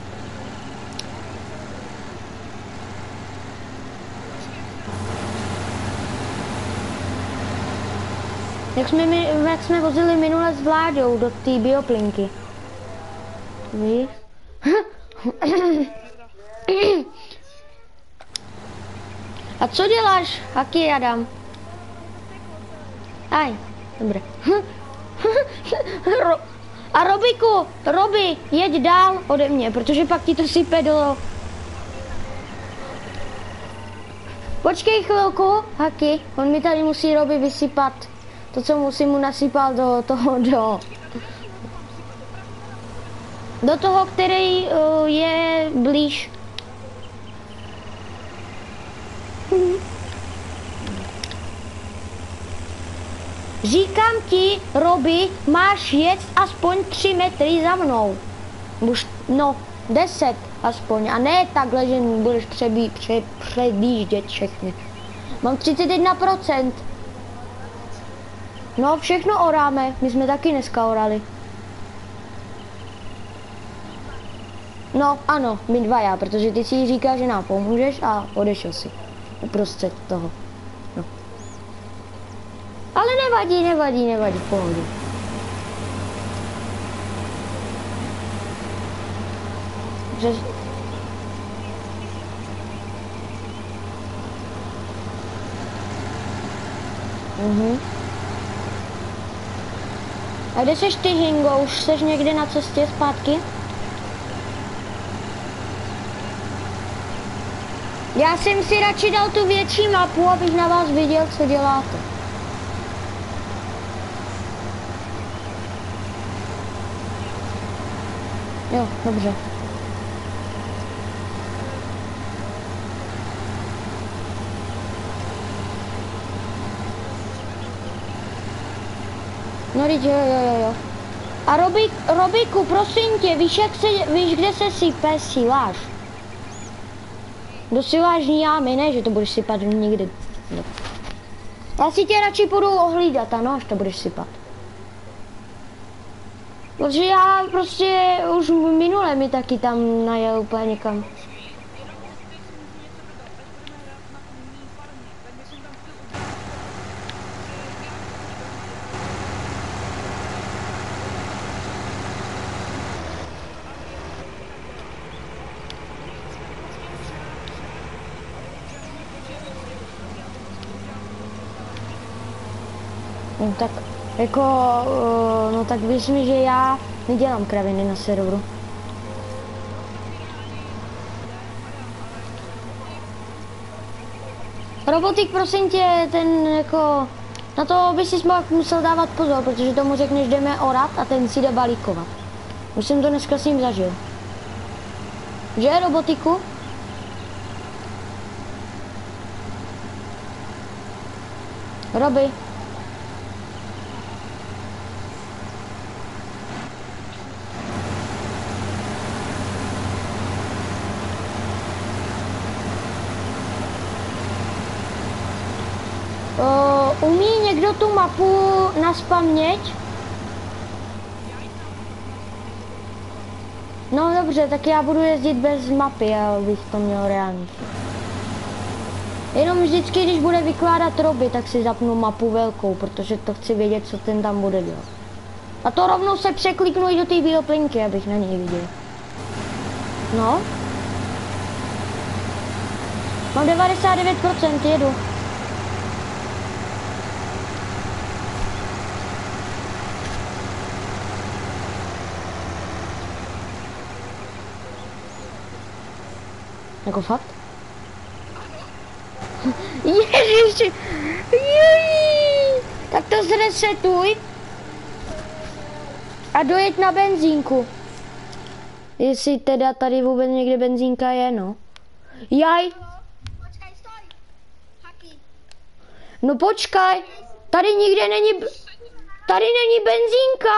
Jak jsme, jak jsme vozili minule s Vláďou do té bioplinky. Víš? A co děláš, Haky Adam? Aj, dobré. Ro a Robiku, Robi, jeď dál ode mě, protože pak ti to sype do... Počkej chvilku, Haky, on mi tady musí Robi vysypat to, co musím mu nasypal do toho, do... Do toho, který uh, je blíž. Říkám ti, Robi, máš jet aspoň tři metry za mnou. Už, no, deset aspoň. A ne takhle, že budeš přebí, pře, předjíždět všechny. Mám třicet jedna procent. No, všechno oráme. My jsme taky dneska orali. No, ano, my dva já, protože ty si říkáš, že nám pomůžeš a odešel si. Uprostřed toho. No. Ale nevadí, nevadí, nevadí, v pohodě. Že... Mhm. A kde seš ty, Hingo? Už seš někde na cestě zpátky? Já jsem si radši dal tu větší mapu, abych na vás viděl, co děláte. Jo, dobře. No, jo, jo, jo, jo. A Robik, Robiku, prosím tě, víš, jak se, víš, kde se sype siláž? Do silážní jámy, ne, že to budeš sypat nikdy. No. Já si tě radši půjdu ohlídat, ano, až to budeš sypat. Protože já prostě už minule mi taky tam najel úplně někam. No tak, jako, no tak víš mi, že já nedělám kraviny na serveru. Robotik, prosím tě, ten jako, na to by si musel dávat pozor, protože tomu řekneš, jdeme orat a ten si jde balíkovat. Už jsem to dneska s ním zažil. Že, Robotiku? Robi. Uh, umí někdo tu mapu naspamět? No dobře, tak já budu jezdit bez mapy, abych to měl reálně. Jenom vždycky, když bude vykládat Roby, tak si zapnu mapu velkou, protože to chci vědět, co ten tam bude dělat. A to rovnou se překliknu i do té bíloplinky, abych na něj viděl. No. Mám devadesát devět procent, jedu. Jako fakt? Ježiši! Její. Tak to zresetuj. A dojeď na benzínku. Jestli teda tady vůbec někde benzínka je, no. Jaj. Počkej, stoj. Haky. No počkaj. Tady nikde není... Tady není benzínka.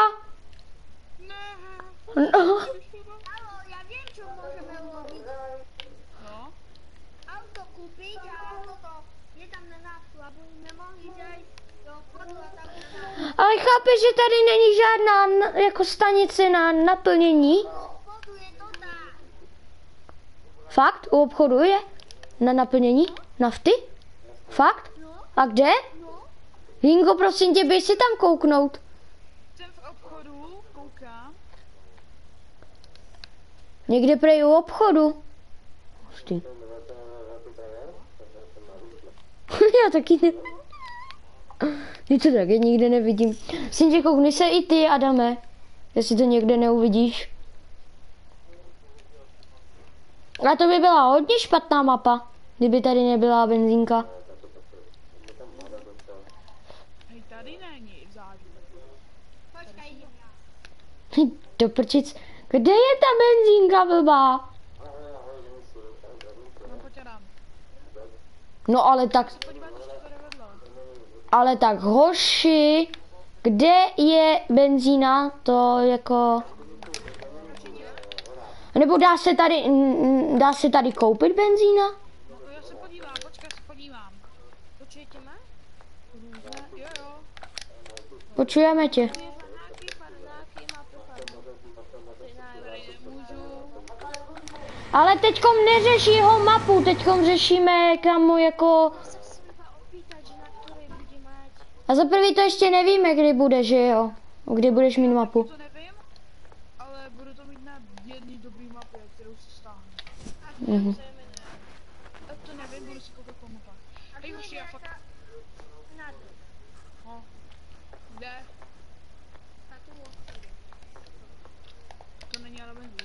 Ne. No. Halo, já vím, co můžeme ulovit. No. Auto koupit a toto. Je tam na naftu, aby nemohli jít do obchodu a tam na naftu. Ale chápeš, že tady není žádná na- jako stanice na naplnění? Do obchodu je to tak. Fakt? U obchodu je? Na naplnění? Nafty? Fakt? No, A kde? no. Hingo, prosím tě, běž si tam kouknout. Jsem v obchodu, koukám. Někde prej u obchodu. Hustý. Já taky ne... Nic to taky nikde nevidím. Myslím, že koukni se i ty, Adame. Jestli to někde neuvidíš. A to by byla hodně špatná mapa, kdyby tady nebyla benzínka. Hej, tady není vzadu. Počkej, jdem já. Do prčic. Kde je ta benzínka, blbá? No pojď dám. No ale tak, Podívej, co tady vedlo. ale tak hoši, kde je benzína, to jako... Nebo dá se tady, n- dá se tady koupit benzína? No já se podívám, počkej, se podívám. Počujete mě? Různé, jo jo. Počujeme tě. Panáky, panáky, mapy, panáky. Můžu. Ale teďkom neřeší jeho mapu, teďkom řešíme kamu jako... Se smípa opýtat, že na které bude mít. A za prvý to ještě nevíme, kdy bude, že jo? Kdy budeš mít mapu. To nevím, ale budu to mít na jedný dobrý mapě, kterou si stáhnu. Mhm. A to nevím, budu si koukat po mapách. Hej už já fakt... Na to. No. Kde? Na tu. To není ale benzín.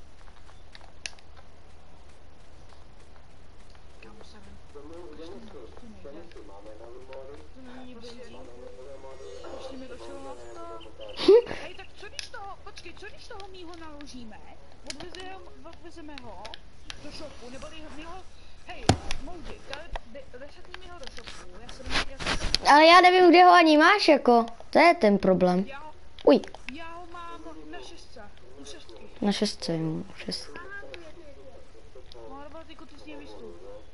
Kam se ven? To nejde. To není benzín. Ještě mi došlo. Hej, tak co když toho, počkej, co když toho mýho naložíme, odvezeme, odvezeme ho do shopu, nebo dej mi ho, hej, Moudi, resetni mi ho do shopu, já se domů, já se Ale já nevím, kde ho ani máš, jako. To je ten problém. já ho, Uj, já ho mám na šestce, u šestky. na šestce, jo, šestky. No, ale ty ty s ním vystup.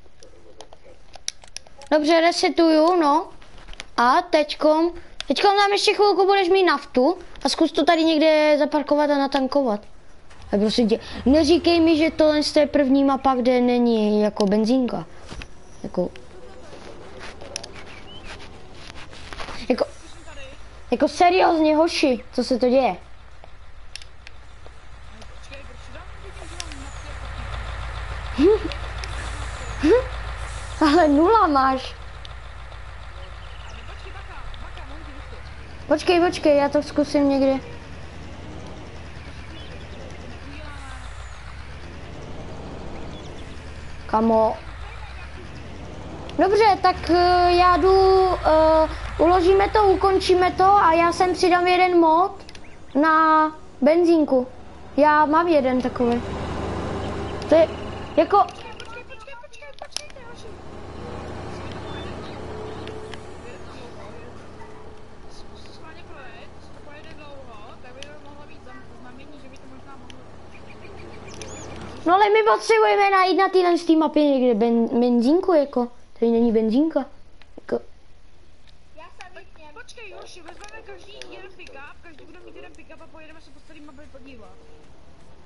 Dobře, resetuju, no. A teďkom, teďkom nám ještě chvilku budeš mít naftu a zkus to tady někde zaparkovat a natankovat. A prosím tě, neříkej mi, že tohle je první mapa, kde není jako benzínka. Jako... Jako, Jsem tady, jako seriózně, hoši, co se to děje? počkej, proč dám, vidím, že mám mapy jako Ale nula máš. ale počkej, baka, baka, Moudi, vystup. Počkej, počkej, já to zkusím někdy. Kamo. Dobře, tak uh, já jdu, uh, uložíme to, ukončíme to a já sem přidám jeden mod na benzínku. Já mám jeden takový. To je, jako, Počkej, počkej, počkej, počkej, počkejte, hoši. Schválně projet, to pojede dlouho, tak by to mohlo být znamení, že by to možná mohlo... no ale my potřebujeme najít na téhle z té mapě někde ben, benzínku, jako. Tady není benzínka. Jako, Já se vypněm. Počkej, hoši, vezmeme každý jeden pick-up, každý bude mít jeden pick-up a pojedeme se po celý mapě podívat.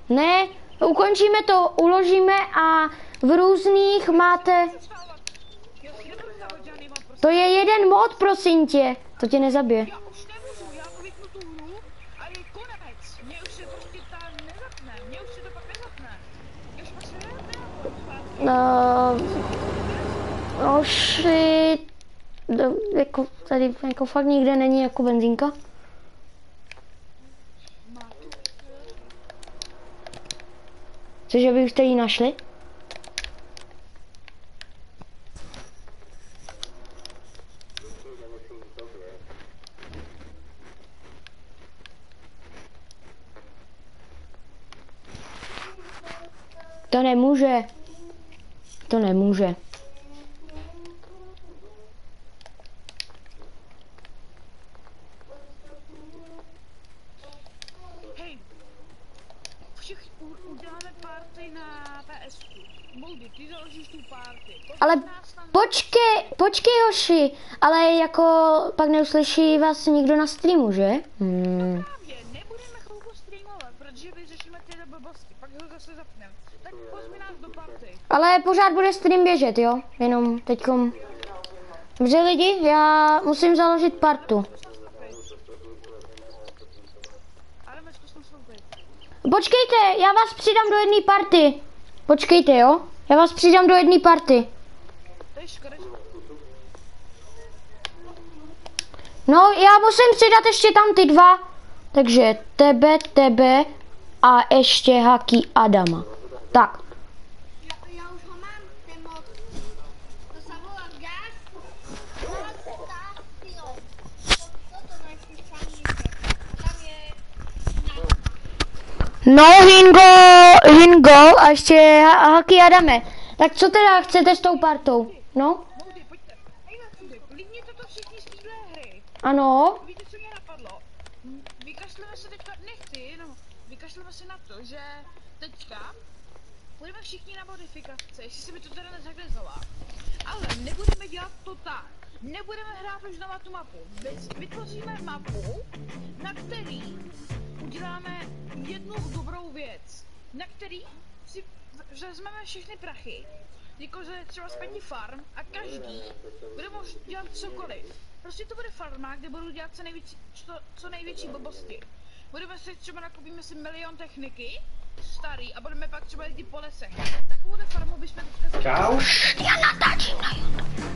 ne, ukončíme to, uložíme a v různých máte... Já si nebudu dávat žádný mod, prostě. To je jeden mod, prosím tě. To tě nezabije. Já už nemůžu, já to vypnu tu hru a je konec. Mně už se prostě ta nezapne, mně už se to pak nezapne. Já už pak se nezapne. No, shit. Jako, tady jako fakt nikde není jako benzínka. Cože by už tady našli? To nemůže. To nemůže. Hej, všichni uděláme party na P S ku. Moldy, ty založíš tu party. Ale počkej, počkej Hoši, ale jako pak neuslyší vás nikdo na streamu, že? Hmm. Právě, nebudeme chvilku streamovat, protože vyřešíme tyhle blbosti, pak ho zase zapneme. Tak pozmi nás do party. Ale pořád bude stream běžet, jo? Jenom teďkom. Dobře lidi, já musím založit partu. Počkejte, já vás přidám do jedné party. Počkejte, jo? Já vás přidám do jedné party. To je škoda, že... No, já musím přidat ještě tam ty dva. Takže tebe, tebe a ještě Haki Adama. Tak. Já, já už ho mám, ten mod. To se volá gas. Toto najpísaný. A tam je... No, Hingo, Hingo a ještě Haki Adame. Tak co teda chcete s tou partou? No? Moldy, pojďte. Hej, Moldy, klidněte to všichni z téhle hry. Ano? Víte, co mě napadlo? Hm, Vykašleme se teďka, nechci, jenom vykašleme se na to, že teďka budeme všichni na modifikace, jestli se mi to teda nezagrezovala. Ale nebudeme dělat to tak. Nebudeme hrát už znova tu mapu. Vytvoříme mapu, na který uděláme jednu dobrou věc. Na který si vezmeme všechny prachy, jakože třeba spadní farm a každý bude moct dělat cokoliv. Prostě to bude farma, kde budu dělat co největší, co, co největší blbosti. Budeme si třeba nakupíme si milion techniky, starý, a budeme pak třeba jezdit po lesech. Takovou farmu bychom teďka... Čau. Já natáčím na YouTube.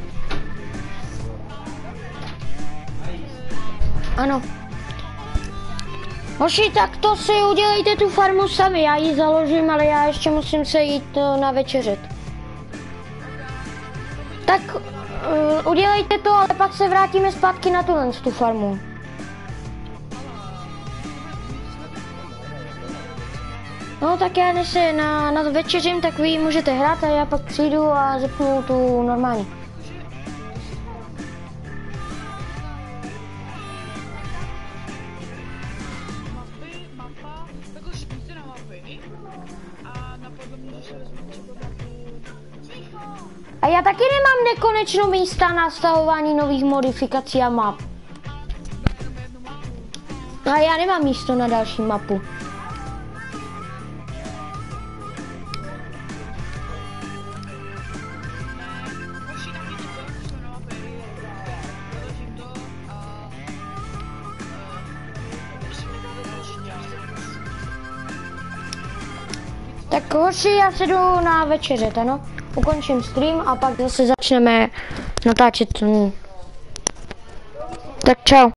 Ano. Hoši, tak to si udělejte tu farmu sami, já ji založím, ale já ještě musím se jít na večeřet. Tak uh, udělejte to, ale pak se vrátíme zpátky na tuhle tu farmu. No tak já než se na, na večeřím, tak vy můžete hrát a já pak přijdu a zapnu tu normální. Mapy, mapa, jakož jděte na mapy a napadlo mě, že se vezmu třeba mapu. Ticho! A já taky nemám nekonečno místa na stavování nových modifikací a map. Jenom jednu mapu. A já nemám místo na další mapu. Hoši, tak jděte to, šlo na mapy. Založím to a... Musíme dávat určitě. Tak hoši, já se jdu na večeřet, ano? Ukončím stream a pak zase začneme natáčet. Tak čau.